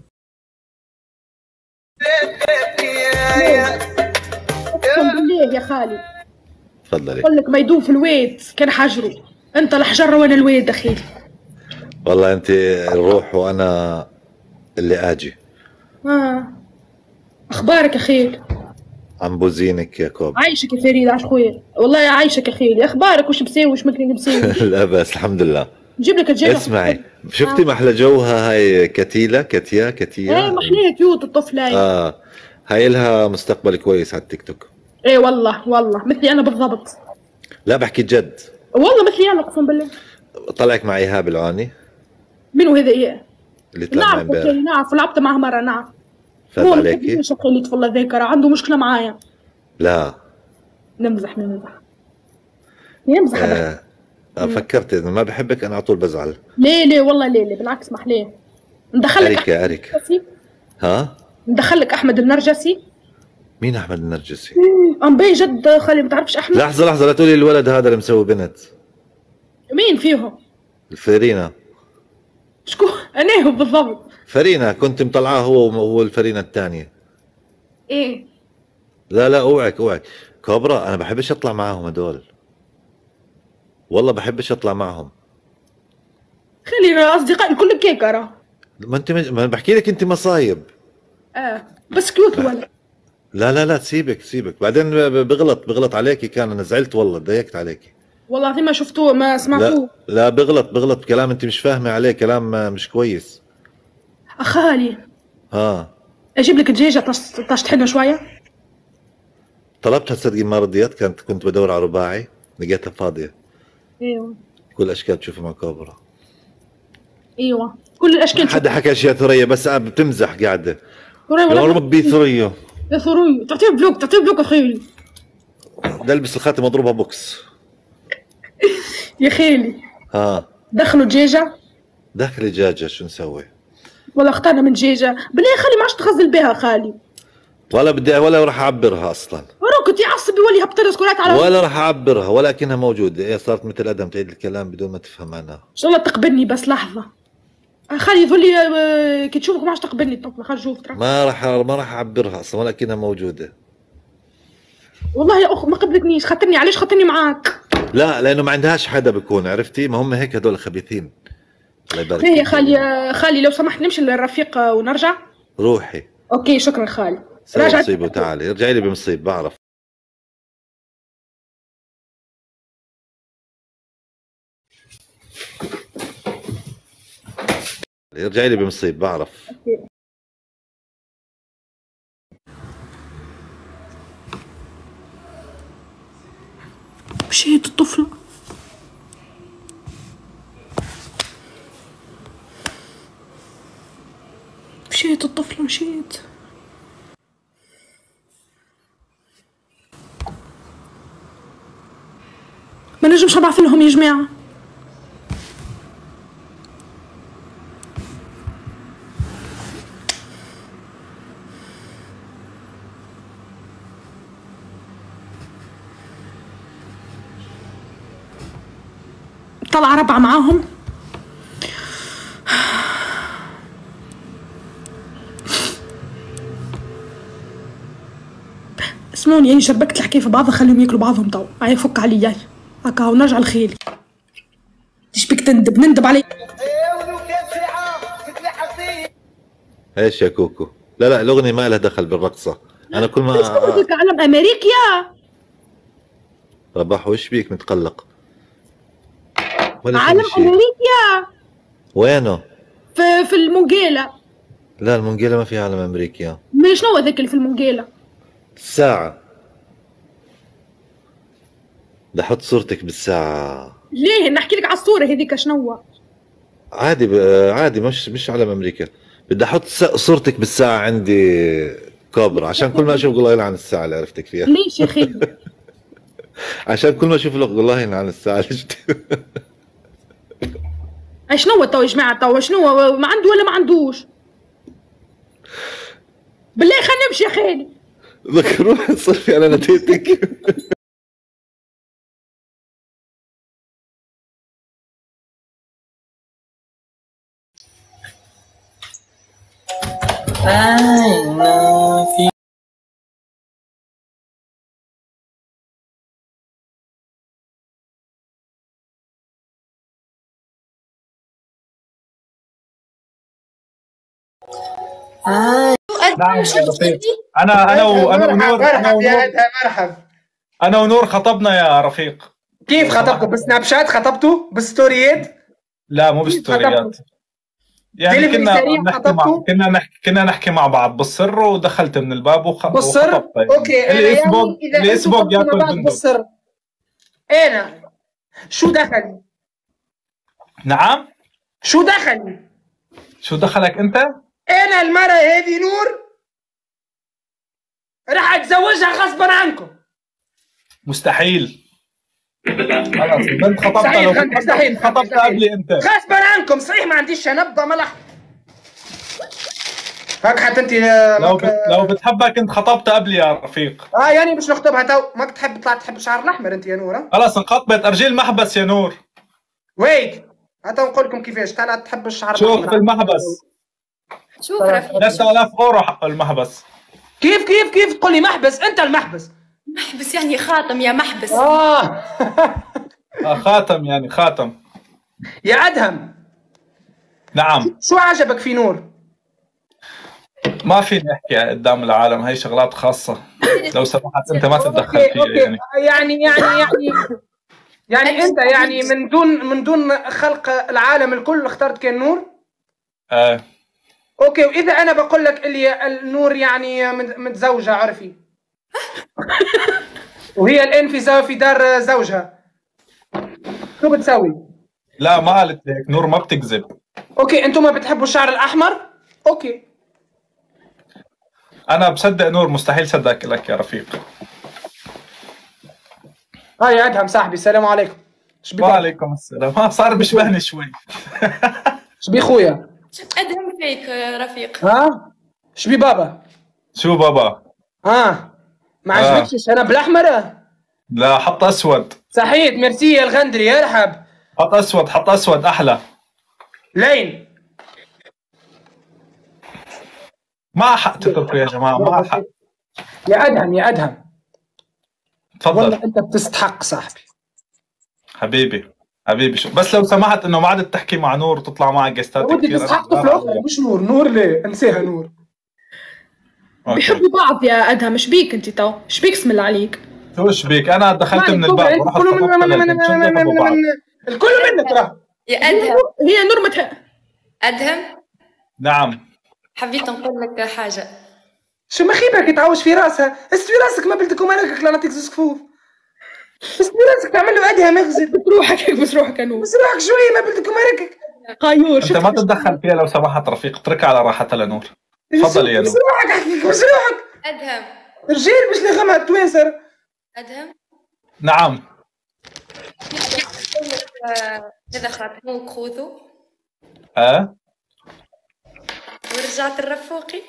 Speaker 1: اقسم بالله يا خالي
Speaker 5: تفضلي.
Speaker 1: اقول لك ما يدوب في الويد كان حجره. انت الحجر وانا الويد اخي.
Speaker 5: والله انت الروح وانا اللي اجي.
Speaker 1: اه اخبارك يا خيل؟
Speaker 5: عم بوزينك يا كوب.
Speaker 1: عايشك يا فريد عاش خويا والله يا عايشك يا خيلي. اخبارك وش بسوي وش ممكن بسوي؟
Speaker 5: لا بس الحمد لله.
Speaker 1: نجيب لك الجيرة.
Speaker 5: اسمعي شفتي محلى جوها هاي كتيلة كتيا كتيا.
Speaker 1: ايه محليها كيوت الطفلة هاي.
Speaker 5: اه هاي لها مستقبل كويس على التيك توك.
Speaker 1: ايه والله والله مثلي انا بالضبط.
Speaker 5: لا بحكي جد.
Speaker 1: والله مثلي انا اقسم بالله.
Speaker 5: طلعك مع ايهاب العاني.
Speaker 1: منو هذا ايه؟
Speaker 5: اللي طلع معي
Speaker 1: نعرف
Speaker 5: امبارح.
Speaker 1: اوكي نعرف لعبت معه مرة نعرف.
Speaker 5: فات
Speaker 1: هو
Speaker 5: عليكي؟
Speaker 1: مش خليت في الله ذاكرة عنده مشكلة معايا.
Speaker 5: لا
Speaker 1: نمزح نمزح. يمزح
Speaker 5: آه آه، فكرت اذا ما بحبك انا على طول بزعل.
Speaker 1: ليه ليه والله ليه ليه بالعكس محليه. ندخلك
Speaker 5: اريكا اريكا ها؟
Speaker 1: ندخلك احمد النرجسي.
Speaker 5: مين احمد النرجسي؟
Speaker 1: ام بي جد خالي ما تعرفش احمد؟
Speaker 5: لحظه لحظه لا تقولي الولد هذا اللي مسوي بنت.
Speaker 1: مين فيهم؟
Speaker 5: الفرينة.
Speaker 1: شكون؟ انا هو بالضبط.
Speaker 5: فرينة كنت مطلعاه هو وهو الفرينة الثانية.
Speaker 1: ايه
Speaker 5: لا لا اوعك اوعك كوبرا انا بحبش اطلع معاهم هدول. والله بحبش اطلع معهم.
Speaker 1: خلي اصدقائي الكل كيكرة.
Speaker 5: ما انت مج... ما بحكي لك انت مصايب.
Speaker 1: اه بس كيوت ولا.
Speaker 5: لا لا لا سيبك سيبك بعدين بغلط بغلط عليكي كان انا زعلت والله تضايقت عليكي.
Speaker 1: والله العظيم ما شفتوه ما سمعتوه.
Speaker 5: لا لا بغلط بغلط كلام انت مش فاهمه عليه كلام مش كويس.
Speaker 1: اخالي
Speaker 5: ها
Speaker 1: اجيب لك دجاجه تشطحنا شويه؟
Speaker 5: طلبتها تصدقي ما رضيت كنت كنت بدور على رباعي لقيتها فاضيه.
Speaker 1: ايوه
Speaker 5: كل الاشكال تشوفي مع كوبرا.
Speaker 1: ايوه كل الاشكال.
Speaker 5: حدا حكى اشياء ثريا بس بتمزح قاعده.
Speaker 1: ثريا
Speaker 5: يا ربي ثريا.
Speaker 1: يا ثريا تعطيه بلوك تعطيه بلوك خيلي.
Speaker 5: ده البس الخاتم اضربها بوكس.
Speaker 1: يا خيلي
Speaker 5: ها
Speaker 1: دخلوا دجاجه.
Speaker 5: دخلي دجاجه شو نسوي؟
Speaker 1: والله اخترنا من دجاجه بالله خالي ما عادش تغزل بها خالي.
Speaker 5: ولا بدي ولا راح اعبرها اصلا.
Speaker 1: كنت يعصب يولي هبطرس كلات على
Speaker 5: ولا راح اعبرها ولكنها موجوده. هي صارت مثل ادم تعيد الكلام بدون ما تفهم عنها.
Speaker 1: ان شاء الله تقبلني بس لحظه. خالي يظلي كي تشوفك ما عادش تقبلني الطفله خالي شوف ترى.
Speaker 5: ما راح ما راح اعبرها اصلا ولكنها موجوده.
Speaker 1: والله يا اخ ما قبلتنيش خاطرني علاش خاطرني معاك.
Speaker 5: لا لانه ما عندهاش حدا بكون عرفتي ما هم هيك هدول خبيثين. الله يبارك
Speaker 1: فيك. خالي خالي لو سمحت نمشي للرفيق ونرجع.
Speaker 5: روحي.
Speaker 1: اوكي شكرا خالي.
Speaker 5: راجع مصيبه وتعالي ارجعي لي بمصيب بعرف. ارجعي لي بمصيب بعرف.
Speaker 1: مشيت الطفلة. مشيت الطفلة مشيت. ما نجمش نبعث لهم يا جماعة. طلع ربعة معاهم. اسمعوني يعني شبكت الحكاية في بعضها خليهم ياكلوا بعضهم تو. هاي فك علي جاي هكا ونرجع لخيلي. ايش بك تندب نندب علي.
Speaker 5: ايش يا كوكو؟ لا لا الاغنية ما لها دخل بالرقصة. انا كل ما
Speaker 1: ايش قصدك علم امريكا؟
Speaker 5: رباح وش بيك متقلق؟
Speaker 1: علم امريكا.
Speaker 5: وينه؟
Speaker 1: في في المونجيلا.
Speaker 5: لا المونجيلا ما فيها علم امريكا.
Speaker 1: من شنو ذاك اللي في المونجيلا؟
Speaker 5: الساعة. بدي احط صورتك بالساعة.
Speaker 1: ليه؟ نحكي لك على الصورة هذيك شنو؟
Speaker 5: عادي ب... عادي مش مش علم امريكا. بدي احط صورتك بالساعة عندي كوبرا عشان كل ما اشوف الله يلعن الساعة اللي عرفتك فيها.
Speaker 1: ليش يا اخي؟
Speaker 5: عشان كل ما اشوف الله يلعن الساعة اللي
Speaker 1: شنو تو يا جماعة تو شنو ما عنده ولا ما عندوش؟ بالله خلينا نمشي يا خالي.
Speaker 5: ذكر روح صرفي انا نتيتك.
Speaker 7: نعم انا انا وانا ونور
Speaker 3: مرحب يا ادهم مرحب.
Speaker 7: انا ونور خطبنا يا رفيق.
Speaker 3: كيف خطبتوا؟ بسناب شات خطبتوا؟ بستوريات؟
Speaker 7: لا مو بستوريات يعني كنا نحكي مع كنا نحكي كنا نحكي مع بعض بالسر ودخلت من الباب وخ...
Speaker 3: بالسر؟
Speaker 7: يعني.
Speaker 3: اوكي
Speaker 7: اللي يسبق اللي يسبق ياكل بندق
Speaker 3: بالسر. انا شو دخلي؟
Speaker 7: نعم؟
Speaker 3: شو دخلي؟
Speaker 7: شو دخلك انت؟
Speaker 3: انا المرة هذه نور راح اتزوجها غصبا عنكم.
Speaker 7: مستحيل. خلاص البنت خطبتها لو
Speaker 3: مستحيل
Speaker 7: خطبتها قبلي انت.
Speaker 3: غصبا عنكم صحيح ما عنديش نبضه ملح. هاك حتى انت
Speaker 7: لو بت... لو بتحبها كنت خطبتها قبلي يا رفيق.
Speaker 3: اه يعني باش نخطبها تو ما تحب تطلع تحب الشعر الاحمر انت يا نور.
Speaker 7: خلاص انخطبت ارجي المحبس يا نور.
Speaker 3: ويت حتى نقول لكم كيفاش طلعت تحب الشعر
Speaker 7: الاحمر. شوف
Speaker 3: الأحمر.
Speaker 7: في المحبس
Speaker 2: شوف رفيق
Speaker 7: ثلاثة آلاف اورو حق المحبس.
Speaker 3: كيف كيف كيف تقول لي محبس انت المحبس؟
Speaker 2: محبس يعني خاتم يا محبس.
Speaker 3: اه
Speaker 7: آه خاتم يعني خاتم.
Speaker 3: يا ادهم.
Speaker 7: نعم.
Speaker 3: شو عجبك في نور؟
Speaker 7: ما فيني احكي قدام العالم، هي شغلات خاصة. لو سمحت انت ما تتدخل فيها يعني.
Speaker 3: يعني يعني يعني يعني انت يعني من دون من دون خلق العالم الكل اخترت كان نور؟
Speaker 7: اه
Speaker 3: اوكي، واذا انا بقول لك اللي النور يعني متزوجة عرفي وهي الان في في دار زوجها شو بتسوي؟
Speaker 7: لا ما قالت هيك، نور ما بتكذب.
Speaker 3: اوكي انتم ما بتحبوا الشعر الاحمر؟ اوكي
Speaker 7: انا بصدق نور، مستحيل صدقك لك يا رفيق.
Speaker 3: ها يا ادهم صاحبي السلام عليكم. شبيك؟
Speaker 7: وعليكم السلام. ها صار بيشبهني شوي.
Speaker 3: شبي خويا؟
Speaker 2: ادهم فيك رفيق.
Speaker 3: ها؟ شبي بابا؟
Speaker 7: شو بابا؟
Speaker 3: ها ما عجبكش انا بالاحمر؟
Speaker 7: لا حط اسود.
Speaker 3: صحيت ميرسي يا الغندري يرحب.
Speaker 7: حط اسود حط اسود احلى.
Speaker 3: لين؟
Speaker 7: ما حق تتركوا يا جماعه، ما حق.
Speaker 3: يا ادهم يا ادهم
Speaker 7: تفضل.
Speaker 3: والله انت بتستحق صاحبي.
Speaker 7: حبيبي حبيبي شو بس لو سمحت انه ما عادت تحكي مع نور وتطلع معك جستات
Speaker 3: ودي تستحق طفل مش نور. نور ليه؟ انساها نور.
Speaker 1: بيحبوا بعض يا ادهم. ايش بيك انت تو؟ ايش بيك اسم الله عليك؟
Speaker 7: شو ايش بيك؟ انا دخلت من الباب ورحت
Speaker 3: الكل منك راه.
Speaker 2: يا ادهم
Speaker 1: هي نور متح...
Speaker 2: ادهم
Speaker 7: نعم.
Speaker 2: حبيت نقول لك حاجه.
Speaker 3: شو مخيبك تعوش في راسها؟ استوي راسك ما بلتك وما لك لا نعطيك زوز كفوف. استوي راسك تعمل له ادهم اغزل.
Speaker 1: بس روحك هيك بس روحك يا نور.
Speaker 3: بس روحك شويه ما بلتك وما لك.
Speaker 1: قايور
Speaker 7: انت ما تتدخل فيها لو سمحت رفيق، اتركها على راحتها لنور. تفضلي يا نور.
Speaker 3: بس روحك احكيك بس روحك.
Speaker 2: ادهم
Speaker 3: رجال باش لغمها التوانسر.
Speaker 2: ادهم
Speaker 7: نعم.
Speaker 2: هذا خاتمك خوذو.
Speaker 7: اه
Speaker 2: ورجعت الرفوقي.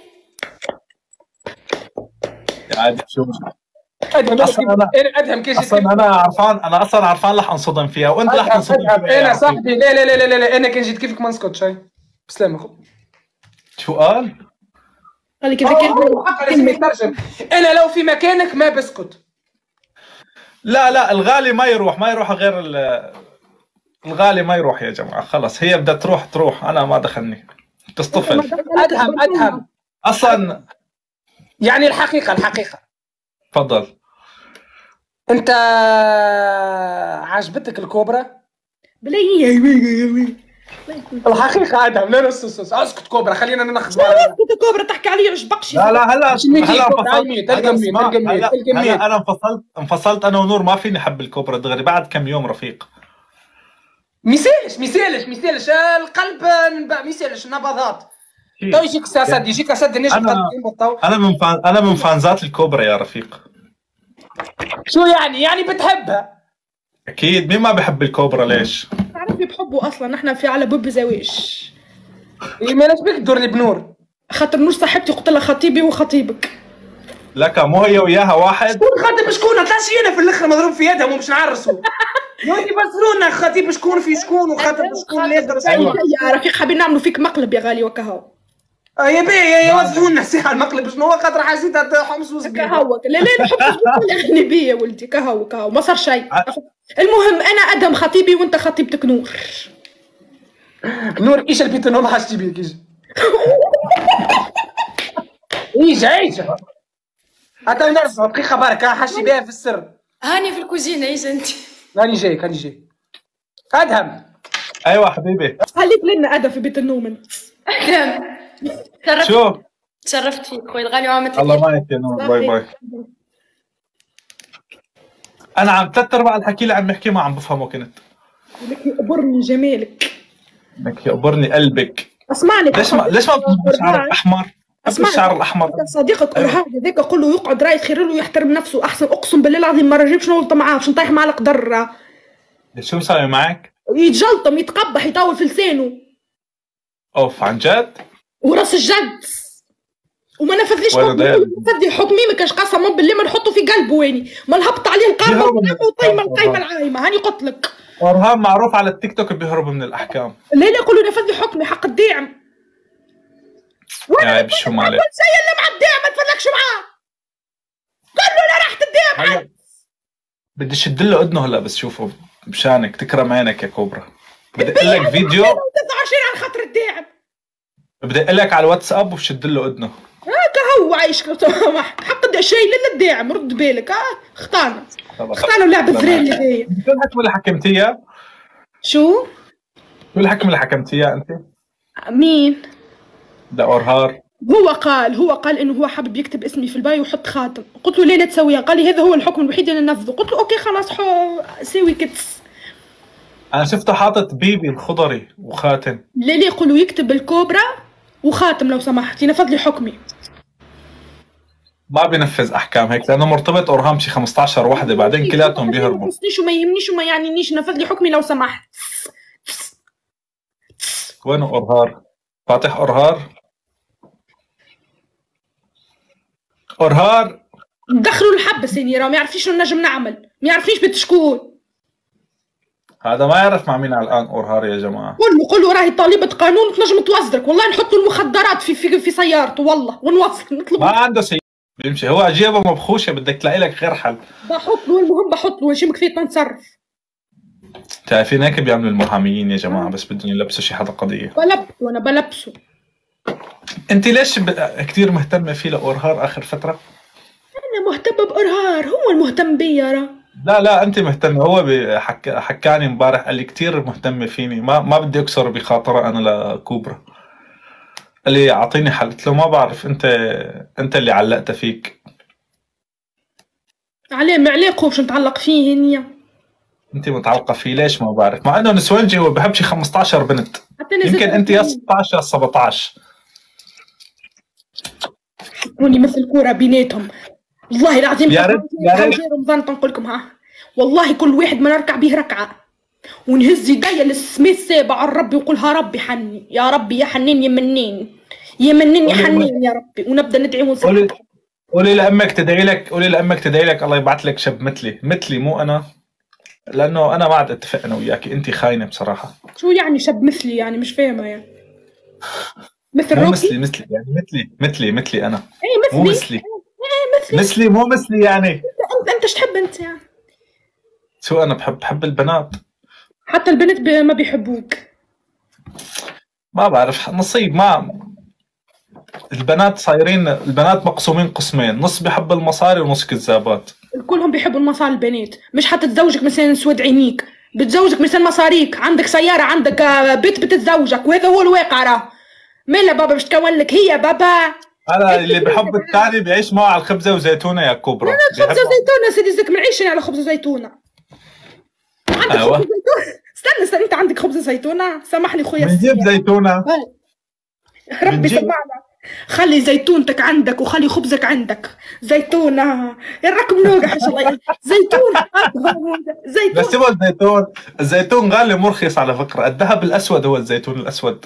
Speaker 7: عادي شو
Speaker 3: ادهم
Speaker 7: اصلا انا
Speaker 3: ادهم كيف
Speaker 7: اصلا انا عرفان انا اصلا عرفان رح انصدم فيها وانت رح تنصدم فيها.
Speaker 3: انا صاحبي لا لا لا لا لا انا كان جيت كيفك ما نسكتش. هاي بسلامة.
Speaker 7: شو قال؟
Speaker 1: قال لك اذا كان
Speaker 3: انا لو في مكانك ما بسكت.
Speaker 7: لا لا الغالي ما يروح ما يروح غير الغالي ما يروح يا جماعه. خلص هي بدها تروح تروح، انا ما دخلني. تصطفل.
Speaker 3: ادهم ادهم
Speaker 7: اصلا
Speaker 3: يعني الحقيقه الحقيقه.
Speaker 7: تفضل.
Speaker 3: انت عجبتك الكوبرا؟
Speaker 1: بلاي
Speaker 3: الحقيقه ادهم لا نص نص اسكت كوبرا خلينا ناخذ.
Speaker 1: اسكت كوبرا تحكي علي مش بقشي.
Speaker 7: لا لا هلا هلا
Speaker 3: انفصلت.
Speaker 7: هلا انا انفصلت انفصلت انا ونور ما فيني احب الكوبرا دغري بعد كم يوم رفيق.
Speaker 3: ميسالش ميسالش ميسالش القلب ميسالش نبضات. تو يجيك اسد يجيك اسد النجم.
Speaker 7: انا انا من فان انا من فانزات الكوبرا يا رفيق.
Speaker 3: شو يعني؟ يعني بتحبها؟
Speaker 7: اكيد مين ما بحب الكوبرا ليش؟
Speaker 1: تعرفي بحبه اصلا نحن في على بوب زواج.
Speaker 3: ايه مالك بك تدورني بنور؟
Speaker 1: خاطر نور صاحبتي قلت لها خطيبي وخطيبك.
Speaker 7: لك مو هي وياها واحد؟
Speaker 3: شكون خطيب شكون؟ طلعش انا في الاخر مضروب في يدهم ومش نعرسوا. يودي يفسرونا خطيب شكون في شكون وخاطر شكون اللي يقدر
Speaker 1: يسوي. يا رفيق حابين نعملوا فيك مقلب يا غالي وكهو.
Speaker 3: اه يا بيه يا وزعونا ساعه المقلب شنو هو خاطر حسيتها حمص وزبيب.
Speaker 1: كهو لا لا الحب اغني بيا يا ولدي. كهو كهو ما صار شيء. المهم انا ادهم خطيبي وانت خطيبتك نور.
Speaker 3: نور ايش البيت نور ما حاش تجيبك ايش؟ ايش ايش؟ حتى نرجع دقيقه برك حاشي بها في السر.
Speaker 2: هاني في الكوزينه ايش انت؟
Speaker 3: هاني جايك هاني جاي. ادهم.
Speaker 7: ايوه حبيبي.
Speaker 1: خليك لنا ادهم في بيت النوم انت.
Speaker 2: ادهم.
Speaker 7: شو؟
Speaker 2: تشرفت فيك خوي الغالي وعملت
Speaker 7: الله معك يا نور. باي باي. انا عم ثلاث ارباع الحكي اللي عم نحكي ما عم بفهمه كنت.
Speaker 1: لك يقبرني جمالك.
Speaker 7: لك يقبرني قلبك.
Speaker 1: اسمعني
Speaker 7: ليش ما ليش ما بتحب شعرك احمر؟
Speaker 1: اسمع
Speaker 7: الشعر الاحمر.
Speaker 1: صديقك أرهاب هذاك قول له يقعد راي خير له يحترم نفسه احسن. اقسم بالله العظيم ما رجيب شنو غلطه معاه باش نطيح معاه القدر.
Speaker 7: شو مسوي معك؟
Speaker 1: يتجلطم يتقبح يطول في لسانه.
Speaker 7: اوف عن جد؟
Speaker 1: وراس الجد وما نفذليش حكمي. نفذلي حكمي ما كاش قسما بالله ما نحطه في قلبه ويني ما نهبط عليه القامه وطيمه القايمه العايمه هاني قلت لك.
Speaker 7: أرهاب معروف على التيك توك بيهرب من الاحكام.
Speaker 1: لا لا قول له نفذلي حكمي حق الداعم.
Speaker 7: يا بشو مالك؟
Speaker 1: كل شيء اللي مع الداعم ما تفرقش معاه. قول له انا رحت الداعم.
Speaker 7: بدي شد له اذنه هلا بس شوفه مشانك تكرم عينك يا كوبرا. بدي اقول لك فيديو
Speaker 1: تسعة وعشرين على خاطر الداعم.
Speaker 7: بدي اقول لك على الواتساب وشد له اذنه.
Speaker 1: هاكا هو عايش حق شيء لنا الداعم رد بالك. ها اختارنا اختارنا لعبه فريل هذيا.
Speaker 7: شو الحكم اللي حكمتيها؟
Speaker 1: شو؟
Speaker 7: شو الحكم اللي حكمتيها انت؟
Speaker 1: مين؟
Speaker 7: لأرهار.
Speaker 1: هو قال هو قال انه هو حابب يكتب اسمي في الباي ويحط خاتم. قلت له ليه لا تسويها؟ قال لي هذا هو الحكم الوحيد اللي ننفذه. قلت له اوكي خلاص حو سوي كتس.
Speaker 7: انا شفته حاطط بيبي الخضري وخاتم.
Speaker 1: ليه ليه قولوا يكتب الكوبرا وخاتم لو سمحت ينفذ لي حكمي.
Speaker 7: ما بينفذ احكام هيك لانه مرتبط اورهام شي خمسطعش وحده بعدين كلاتهم بيهربوا.
Speaker 1: ما يهمنيش وما يهمنيش وما يعنينيش نفذ لي حكمي لو سمحت.
Speaker 7: وينه أرهار؟ فاتح أرهار؟ أرهار
Speaker 1: دخلوا الحبس يعني راه ما يعرفيش شنو نجم نعمل ما يعرفيش بنت شكون.
Speaker 7: هذا ما يعرف مع مين الان أرهار يا جماعه.
Speaker 1: قول له قول له راهي طالبه قانون تنجم توزرك والله نحط له المخدرات في في في سيارته والله ونوصل نطلب.
Speaker 7: ما عنده سيارة بيمشي هو جيبه مبخوشه بدك تلاقي لك غير حل.
Speaker 1: بحط له المهم بحط له شي كثير تنتصرف.
Speaker 7: تعرفين هيك بيعملوا المحاميين يا جماعه بس بدهم يلبسوا شي حدا قضيه.
Speaker 1: بلبسه وانا بلبسه.
Speaker 7: انت ليش ب... كثير مهتمه فيه لأرهار اخر فتره؟
Speaker 1: انا مهتمه بأرهار هو المهتم بي يا
Speaker 7: لا لا انت مهتمه هو بحك... حكاني امبارح قال لي كثير مهتمه فيني ما ما بدي اكسر بخاطره انا لكوبرا. قال لي اعطيني حل. قلت له ما بعرف انت انت اللي علقت فيك.
Speaker 1: عليه معليق هو باش متعلق فيه هنيا.
Speaker 7: انت متعلقه فيه ليش ما بعرف مع انه نسوانجي هو بحب شي خمسطعش بنت. يمكن انت يا ستطعش يا سبعطعش.
Speaker 1: حكوني مثل كوره بيناتهم والله العظيم.
Speaker 7: يا ريت يا ريت
Speaker 1: رمضان تنقول لكم ها والله كل واحد ما نركع به ركعه ونهز يديا للسماء السابع على ربي وقولها ربي حني يا ربي يا حنين يا منين يا منين يا حنين يا ربي ونبدا ندعي ونصلي.
Speaker 7: قولي لامك تدعي لك قولي لامك تدعي لك الله يبعث لك شاب مثلي مثلي مو انا لانه انا ما عاد اتفق انا وياكي انت خاينه بصراحه.
Speaker 1: شو يعني شاب مثلي يعني مش فاهمه يعني مثل
Speaker 7: مو
Speaker 1: روكي؟
Speaker 7: مثلي مثلي يعني مثلي مثلي مثلي انا
Speaker 1: ايه مثلي
Speaker 7: مو مثلي
Speaker 1: ايه مثلي
Speaker 7: مثلي مو مثلي يعني
Speaker 1: انت انت ايش تحب انت يعني؟
Speaker 7: شو انا بحب بحب البنات.
Speaker 1: حتى البنت ب... ما بيحبوك.
Speaker 7: ما بعرف نصيب ما البنات صايرين البنات مقسومين قسمين نص بيحب المصاري ونص كذابات.
Speaker 1: كلهم بيحبوا المصاري البنات مش حتتزوجك مثلا سود عينيك بتزوجك مثلا مصاريك عندك سيارة عندك بيت بتتزوجك وهذا هو الواقع راه. مالا بابا باش تكون لك هي بابا.
Speaker 7: انا اللي بحب الثاني بيعيش معه على الخبزة وزيتونة يا كوبرا.
Speaker 1: لا خبزة وزيتونة سيدي زيك منعيشين على خبزة وزيتونة. عندك أيوة. خبزة زيتونة استنى استنى انت عندك خبزة زيتونة سامح لي خويا
Speaker 7: بنجيب زيتونة
Speaker 1: ربي سمعنا. خلي زيتونتك عندك وخلي خبزك عندك. زيتونة الرقم نوقع ان شاء الله. زيتون زيتون
Speaker 7: بس هو الزيتون الزيتون غالي مرخص على فكرة. الذهب الاسود هو الزيتون الاسود.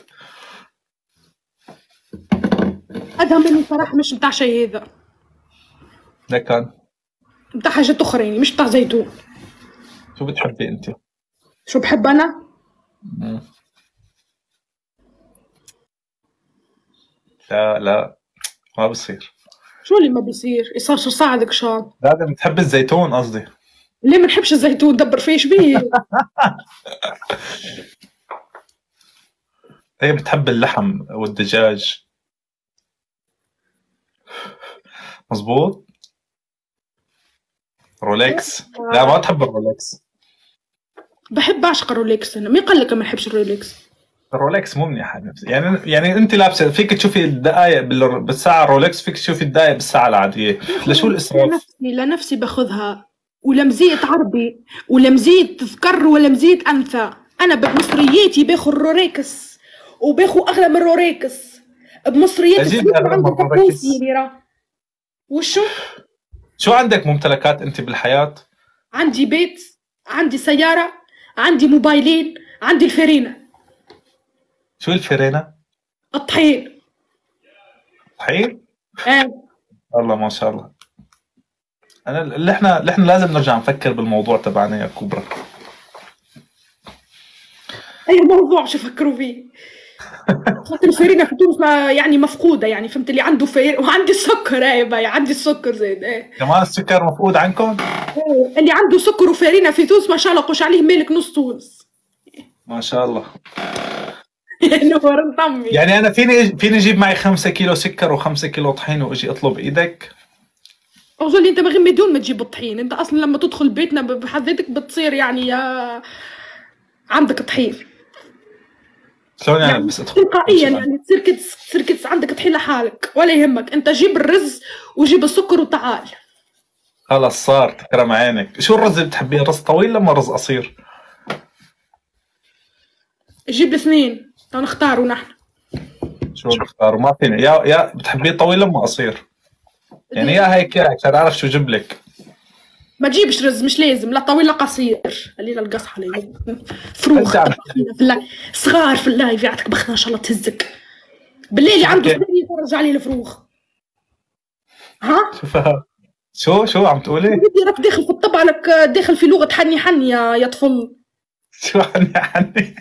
Speaker 1: ادهم مني صراحة مش بتاع شيء هذا.
Speaker 7: لكن
Speaker 1: بتاع حاجات اخرى يعني مش بتاع زيتون.
Speaker 7: شو بتحبي انت؟
Speaker 1: شو بحب انا؟
Speaker 7: مم. لا لا ما بصير.
Speaker 1: شو اللي ما بصير؟ صار شو صاعدك شان؟
Speaker 7: لازم تحب الزيتون قصدي.
Speaker 1: ليه ما نحبش الزيتون دبر فيش بيه؟
Speaker 7: هي بتحب اللحم والدجاج. مزبوط. رولكس لا ما تحب الرولكس.
Speaker 1: بحب اعشق الرولكس انا. مين قال لك ما نحبش الرولكس؟
Speaker 7: الرولكس مو منيح يعني يعني انت لابسه فيك تشوفي الدقائق بالساعه رولكس فيك تشوفي الدقائق بالساعه العاديه. لشو الاسراف؟
Speaker 1: لنفسي لنفسي باخذها ولا مزيت عربي ولا مزيت تذكر ولا مزيت انثى. انا بمصرياتي باخذ الرولكس وباخذ اغلى من الرولكس. بمصريات
Speaker 7: أجيب
Speaker 1: الفلوس
Speaker 7: أغلب
Speaker 1: عندك
Speaker 7: مرة
Speaker 1: فلوسي
Speaker 7: ركز.
Speaker 1: ليرة. وشو؟
Speaker 7: شو عندك ممتلكات انت بالحياة؟
Speaker 1: عندي بيت، عندي سيارة، عندي موبايلين، عندي الفرينة.
Speaker 7: شو الفرينة؟
Speaker 1: الطحين.
Speaker 7: طحين؟
Speaker 1: ايه
Speaker 7: والله ما شاء الله. انا اللي احنا اللي احنا لازم نرجع نفكر بالموضوع تبعنا يا كوبرا.
Speaker 1: اي موضوع مش يفكروا فيه. خاطر الفرينة في تونس ما يعني مفقودة، يعني فهمت اللي عنده فرينة. وعندي السكر، ايه باي عندي السكر زيد. ايه
Speaker 7: كمان السكر مفقود عنكم؟
Speaker 1: إيه. اللي عنده سكر وفرينة في تونس ما شاء الله قش عليه مالك نص تونس.
Speaker 7: ما شاء الله.
Speaker 1: نور نطمي.
Speaker 7: يعني انا فيني فيني اجيب معي خمسة كيلو سكر وخمسة كيلو طحين واجي اطلب ايدك؟
Speaker 1: أقول انت من بدون ما تجيب الطحين، انت اصلا لما تدخل بيتنا بحد ذاتك بتصير يعني يا عندك طحين.
Speaker 7: شلون يعني,
Speaker 1: يعني
Speaker 7: بس ادخل
Speaker 1: تلقائيا يعني تصير كده تصير كده عندك طحين لحالك ولا يهمك، انت جيب الرز وجيب السكر وتعال.
Speaker 7: خلص صار تكرم عينك. شو الرز اللي بتحبيه؟ رز طويل لما رز قصير؟
Speaker 1: جيب الاثنين نختاروا نحن.
Speaker 7: شو بختار؟ ما فيني. يا يا بتحبيه طويل لما قصير؟ يعني يا هيك يا عشان اعرف شو جيب لك.
Speaker 1: ما تجيبش رز، مش لازم لا طويل لا قصير. خلينا القصحة لي فروخ في اللايف صغار في اللايف يعطيك بخنا ان شاء الله تهزك بالليل عنده صغير يتفرج عليه الفروخ. ها
Speaker 7: شوفها شو شو عم تقولي؟
Speaker 1: بدي راك داخل في الطبع لك داخل في لغة حني حني يا يا طفل.
Speaker 7: شو حني حني؟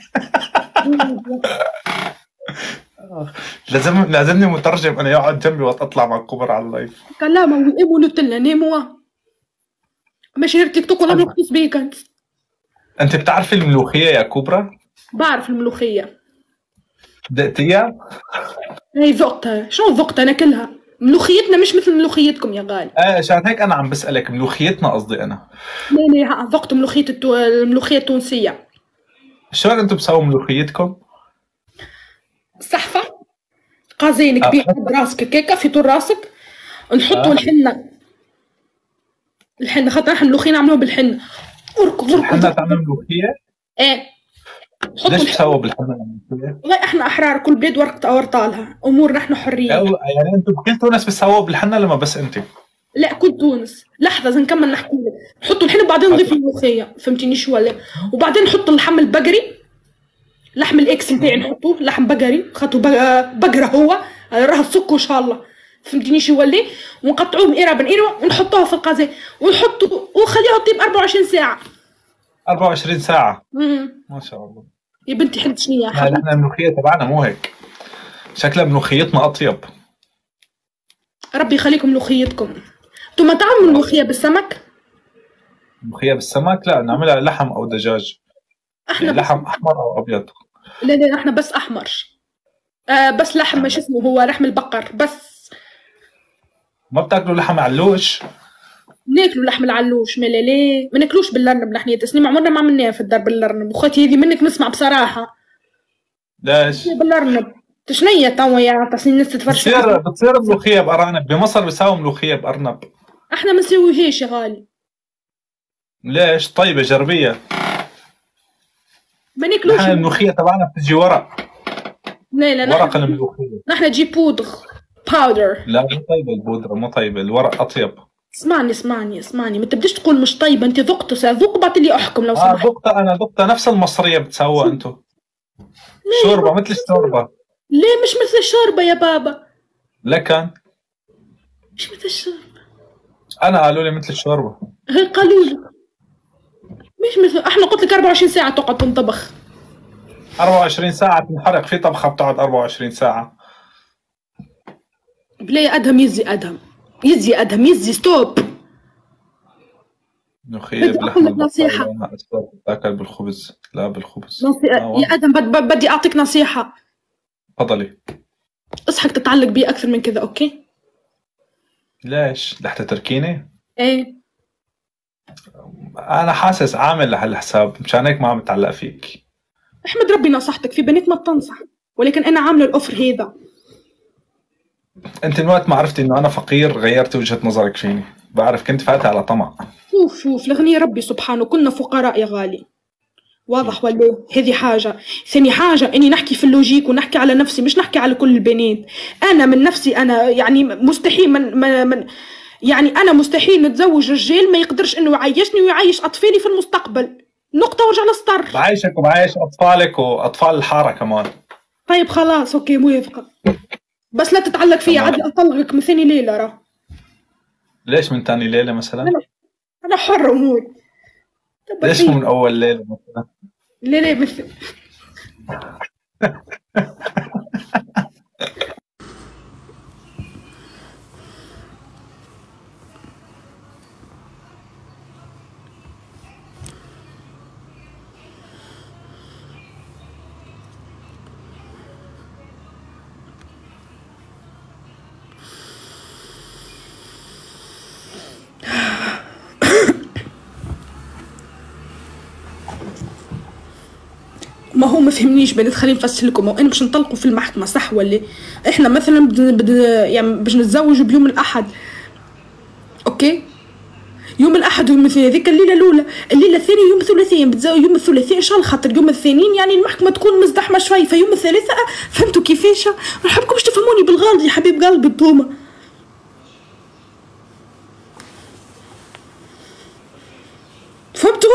Speaker 7: لازم لازمني مترجم انا يقعد جنبي وقت اطلع مع الكبر على اللايف.
Speaker 1: كلامه ويقيموا نوتيلا نيموا ماشي تيك توك ولا نختص بيك انت.
Speaker 7: انت بتعرفي الملوخيه يا كوبرا؟
Speaker 1: بعرف الملوخية.
Speaker 7: دقتيها؟
Speaker 1: هي ذقتها. شو ذقتها؟ ناكلها. ملوخيتنا مش مثل ملوخيتكم يا غالي.
Speaker 7: ايه عشان هيك انا عم بسألك. ملوخيتنا قصدي انا.
Speaker 1: لا لا ذقت ملوخية التو... الملوخية التونسية.
Speaker 7: شلون انتم بتسووا ملوخيتكم؟
Speaker 1: صحفة قازين كبير قد راسك هيك في طول راسك نحطوا آه. الحنة. الحنة خاطر احنا الملوخية نعملوها بالحنة. اركض اركض.
Speaker 7: الحنة تعمل ملوخية؟
Speaker 1: ايه.
Speaker 7: ليش بتسووا بالحنة الملوخية؟
Speaker 1: والله احنا احرار كل بلاد ورقة ورطالها، امور نحن حرية.
Speaker 7: يعني انتم بكل تونس بتسووا بالحنة لما بس انت؟
Speaker 1: لا كل تونس. لحظة إذا نكمل نحكي لك. نحطوا الحنة وبعدين نضيف الملوخية، فهمتيني شو ولا؟ وبعدين نحط اللحم البقري، لحم الاكس نتاعي نحطوه لحم بقري خاطر بقرة هو راه السكر ان شاء الله، فهمتيني شو ولا؟ ونقطعوه مئيرة بنئيرة ونحطوها في القازين ونحطوا وخليها تطيب أربعة وعشرين ساعة.
Speaker 7: أربعة وعشرين ساعة؟
Speaker 1: امم
Speaker 7: ما شاء الله.
Speaker 1: يا بنتي حد شنو يا
Speaker 7: حبيبتي؟ لا احنا الملوخية تبعنا مو هيك. شكلها ملوخيتنا أطيب.
Speaker 1: ربي يخليكم ملوخيتكم. انتم ما تعملوا ملوخية بالسمك؟
Speaker 7: ملوخية بالسمك؟ لا نعملها لحم أو دجاج.
Speaker 1: احنا
Speaker 7: يعني لحم أحمر أو أبيض.
Speaker 1: لا لا احنا بس أحمر. آه بس لحم مش اسمه هو لحم البقر بس.
Speaker 7: ما بتاكلوا لحم علوش؟
Speaker 1: ناكلوا لحم العلوش. ما لا لا ما ناكلوش باللرنب. نحن تسنيم عمرنا ما عملناها في الدار باللرنب. وخوتي هذه منك نسمع بصراحة.
Speaker 7: ليش؟
Speaker 1: باللرنب تشنية توا يا تسنيم الناس تتفرج.
Speaker 7: بتصير بتصير ملوخية بأرانب. بمصر بيساووا ملوخية بأرنب.
Speaker 1: احنا ما نسويهاش يا غالي.
Speaker 7: ليش؟ طيبة جربية.
Speaker 1: ما ناكلوش.
Speaker 7: نحن الملوخية تبعنا بتجي ورق.
Speaker 1: لا لا
Speaker 7: ورق الملوخية.
Speaker 1: نحن نجيب بودر باودر.
Speaker 7: لا مو طيبة البودرة، مو طيبة، الورق أطيب.
Speaker 1: اسمعني اسمعني اسمعني ما تبديش تقول مش طيبة. انت ذقت ساذوق بعد اللي احكم لو سمحت.
Speaker 7: اه ذقتها انا ذقتها نفس المصرية بتسوى انتو. شوربة مثل الشوربة.
Speaker 1: ليه مش مثل الشوربة يا بابا؟
Speaker 7: لكن
Speaker 1: مش مثل الشوربة.
Speaker 7: انا قالوا لي مثل الشوربة.
Speaker 1: هي قالوا لي مش مثل. احنا قلت لك أربعة وعشرين ساعة تقعد تنطبخ.
Speaker 7: أربعة وعشرين ساعة تنحرق. في طبخة بتقعد أربعة وعشرين ساعة.
Speaker 1: بلا يا ادهم يزي ادهم يزي ادهم يزي ستوب.
Speaker 7: ملوخية بلحمة نصيحة. تاكل بالخبز. لا بالخبز.
Speaker 1: نصيحة. يا ادهم بدي اعطيك نصيحة.
Speaker 7: تفضلي.
Speaker 1: اصحك تتعلق بي اكثر من كذا اوكي؟
Speaker 7: ليش؟ لحتى تركيني؟
Speaker 1: ايه
Speaker 7: انا حاسس عامل لهالحساب مشان هيك ما عم بتعلق فيك.
Speaker 1: احمد ربي نصحتك. في بنات ما بتنصح ولكن انا عامله الاوفر هذا.
Speaker 7: انت من وقت ما عرفتي انه انا فقير غيرت وجهة نظرك فيني. بعرف كنت فاتح على طمع.
Speaker 1: شوف شوف لغني ربي سبحانه كنا فقراء يا غالي واضح ولا؟ هذه حاجة. ثاني حاجة اني نحكي في اللوجيك ونحكي على نفسي، مش نحكي على كل البنات. انا من نفسي انا يعني مستحيل من, من, من يعني انا مستحيل نتزوج رجال ما يقدرش انه يعيشني ويعيش اطفالي في المستقبل. نقطة وارجع للسطر.
Speaker 7: بعيشك وبعيش اطفالك واطفال الحارة كمان.
Speaker 1: طيب خلاص اوكي موافقة، بس لا تتعلق فيا عادي اطلقك من ثاني ليلة. راه
Speaker 7: ليش من ثاني ليلة مثلا؟
Speaker 1: انا, أنا حر امور.
Speaker 7: ليش مو من اول ليلة مثلا؟
Speaker 1: لا لا مثل ما هو ما فهمنيش بنات. خليني نفسر لكم. انا باش نطلقوا في المحكمه صح ولا؟ احنا مثلا بد... بد... يعني باش نتزوجوا بيوم الاحد، اوكي؟ يوم الاحد ويوم الاثنين هذيك الليله الاولى، الليله الثانيه يوم الثلاثاء بتزوج يوم الثلاثاء ان شاء الله، خاطر يوم الاثنين يعني المحكمه تكون مزدحمه شوي، فيوم الثلاثاء فهمتوا كيفاش؟ ما نحبكمش تفهموني بالغلط يا حبيب قلبي انتوما. فهمتوا؟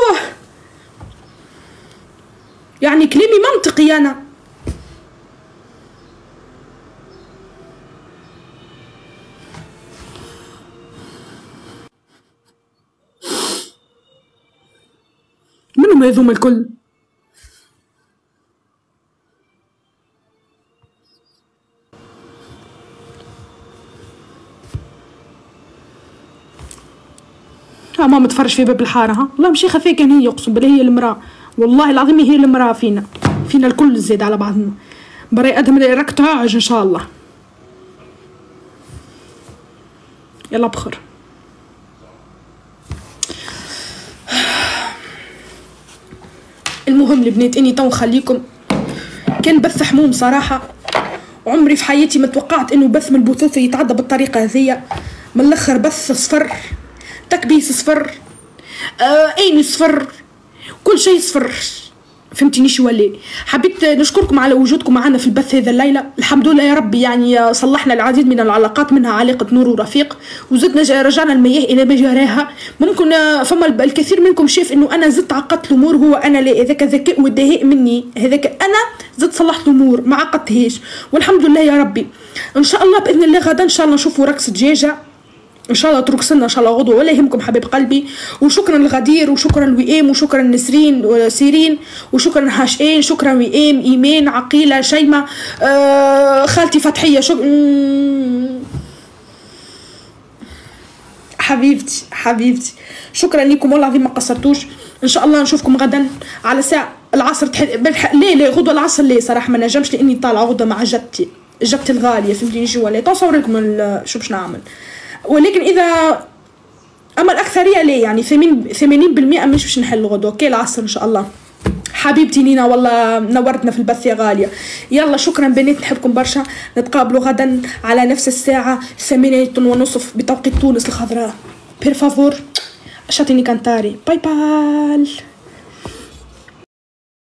Speaker 1: يعني كلامي منطقي انا. منهم هذوما الكل؟ ها ماما تفرج في باب الحاره. ها والله مش خفيه كان هي، اقسم بالله هي المراه، والله العظيم هي المراه فينا فينا الكل زيد على بعضنا. بري ادم راك تعاج ان شاء الله. يلا بخير. المهم البنات اني تو نخليكم. كان بث حموم صراحه، عمري في حياتي ما توقعت انه بث من البثوث يتعدى بالطريقه هذيا. من الاخر بث صفر، تكبيس صفر، آه عيني صفر، كل شيء صفر. فهمتيني شو ولا؟ حبيت نشكركم على وجودكم معنا في البث هذا الليله. الحمد لله يا ربي يعني صلحنا العديد من العلاقات، منها علاقه نور ورفيق، وزدنا رجعنا المياه الى مجاريها. ممكن فما الكثير منكم شاف انه انا زدت عقدت الامور، هو انا لا، هذاك ذكاء ودهاء مني، هذاك انا زدت صلحت الامور ما عقدتهاش، والحمد لله يا ربي. ان شاء الله باذن الله غدا ان شاء الله نشوفوا رقص دجاجه ان شاء الله ترقصنا ان شاء الله غدوه، ولا يهمكم حبيب قلبي. وشكرا لغدير، وشكرا لوئام، وشكرا لنسرين وسيرين، وشكرا هاشئين، شكرا وئام، ايمان، عقيله، شيمه، آه خالتي فتحيه، شك... حبيبتي حبيبتي شكرا لكم والله العظيم ما قصرتوش. ان شاء الله نشوفكم غدا على ساعه العصر تح... بالح... ليه ليه غدوه العصر ليه صراحه ما نجمش، لاني طالعه غدوه مع جدتي جدتي الغاليه، فهمتيني شو ولا؟ تصور لكم ال... شو باش نعمل. ولكن اذا اما الاكثريه ليه يعني ثمانين بالمئة مش باش نحل غدوه، اوكي العصر ان شاء الله. حبيبتي نينا والله نورتنا في البث يا غاليه. يلا شكرا بنات، نحبكم برشا. نتقابلوا غدا على نفس الساعه ثمانية ونصف بتوقيت تونس الخضراء. بير فافور شاتيني كانتاري. باي باي.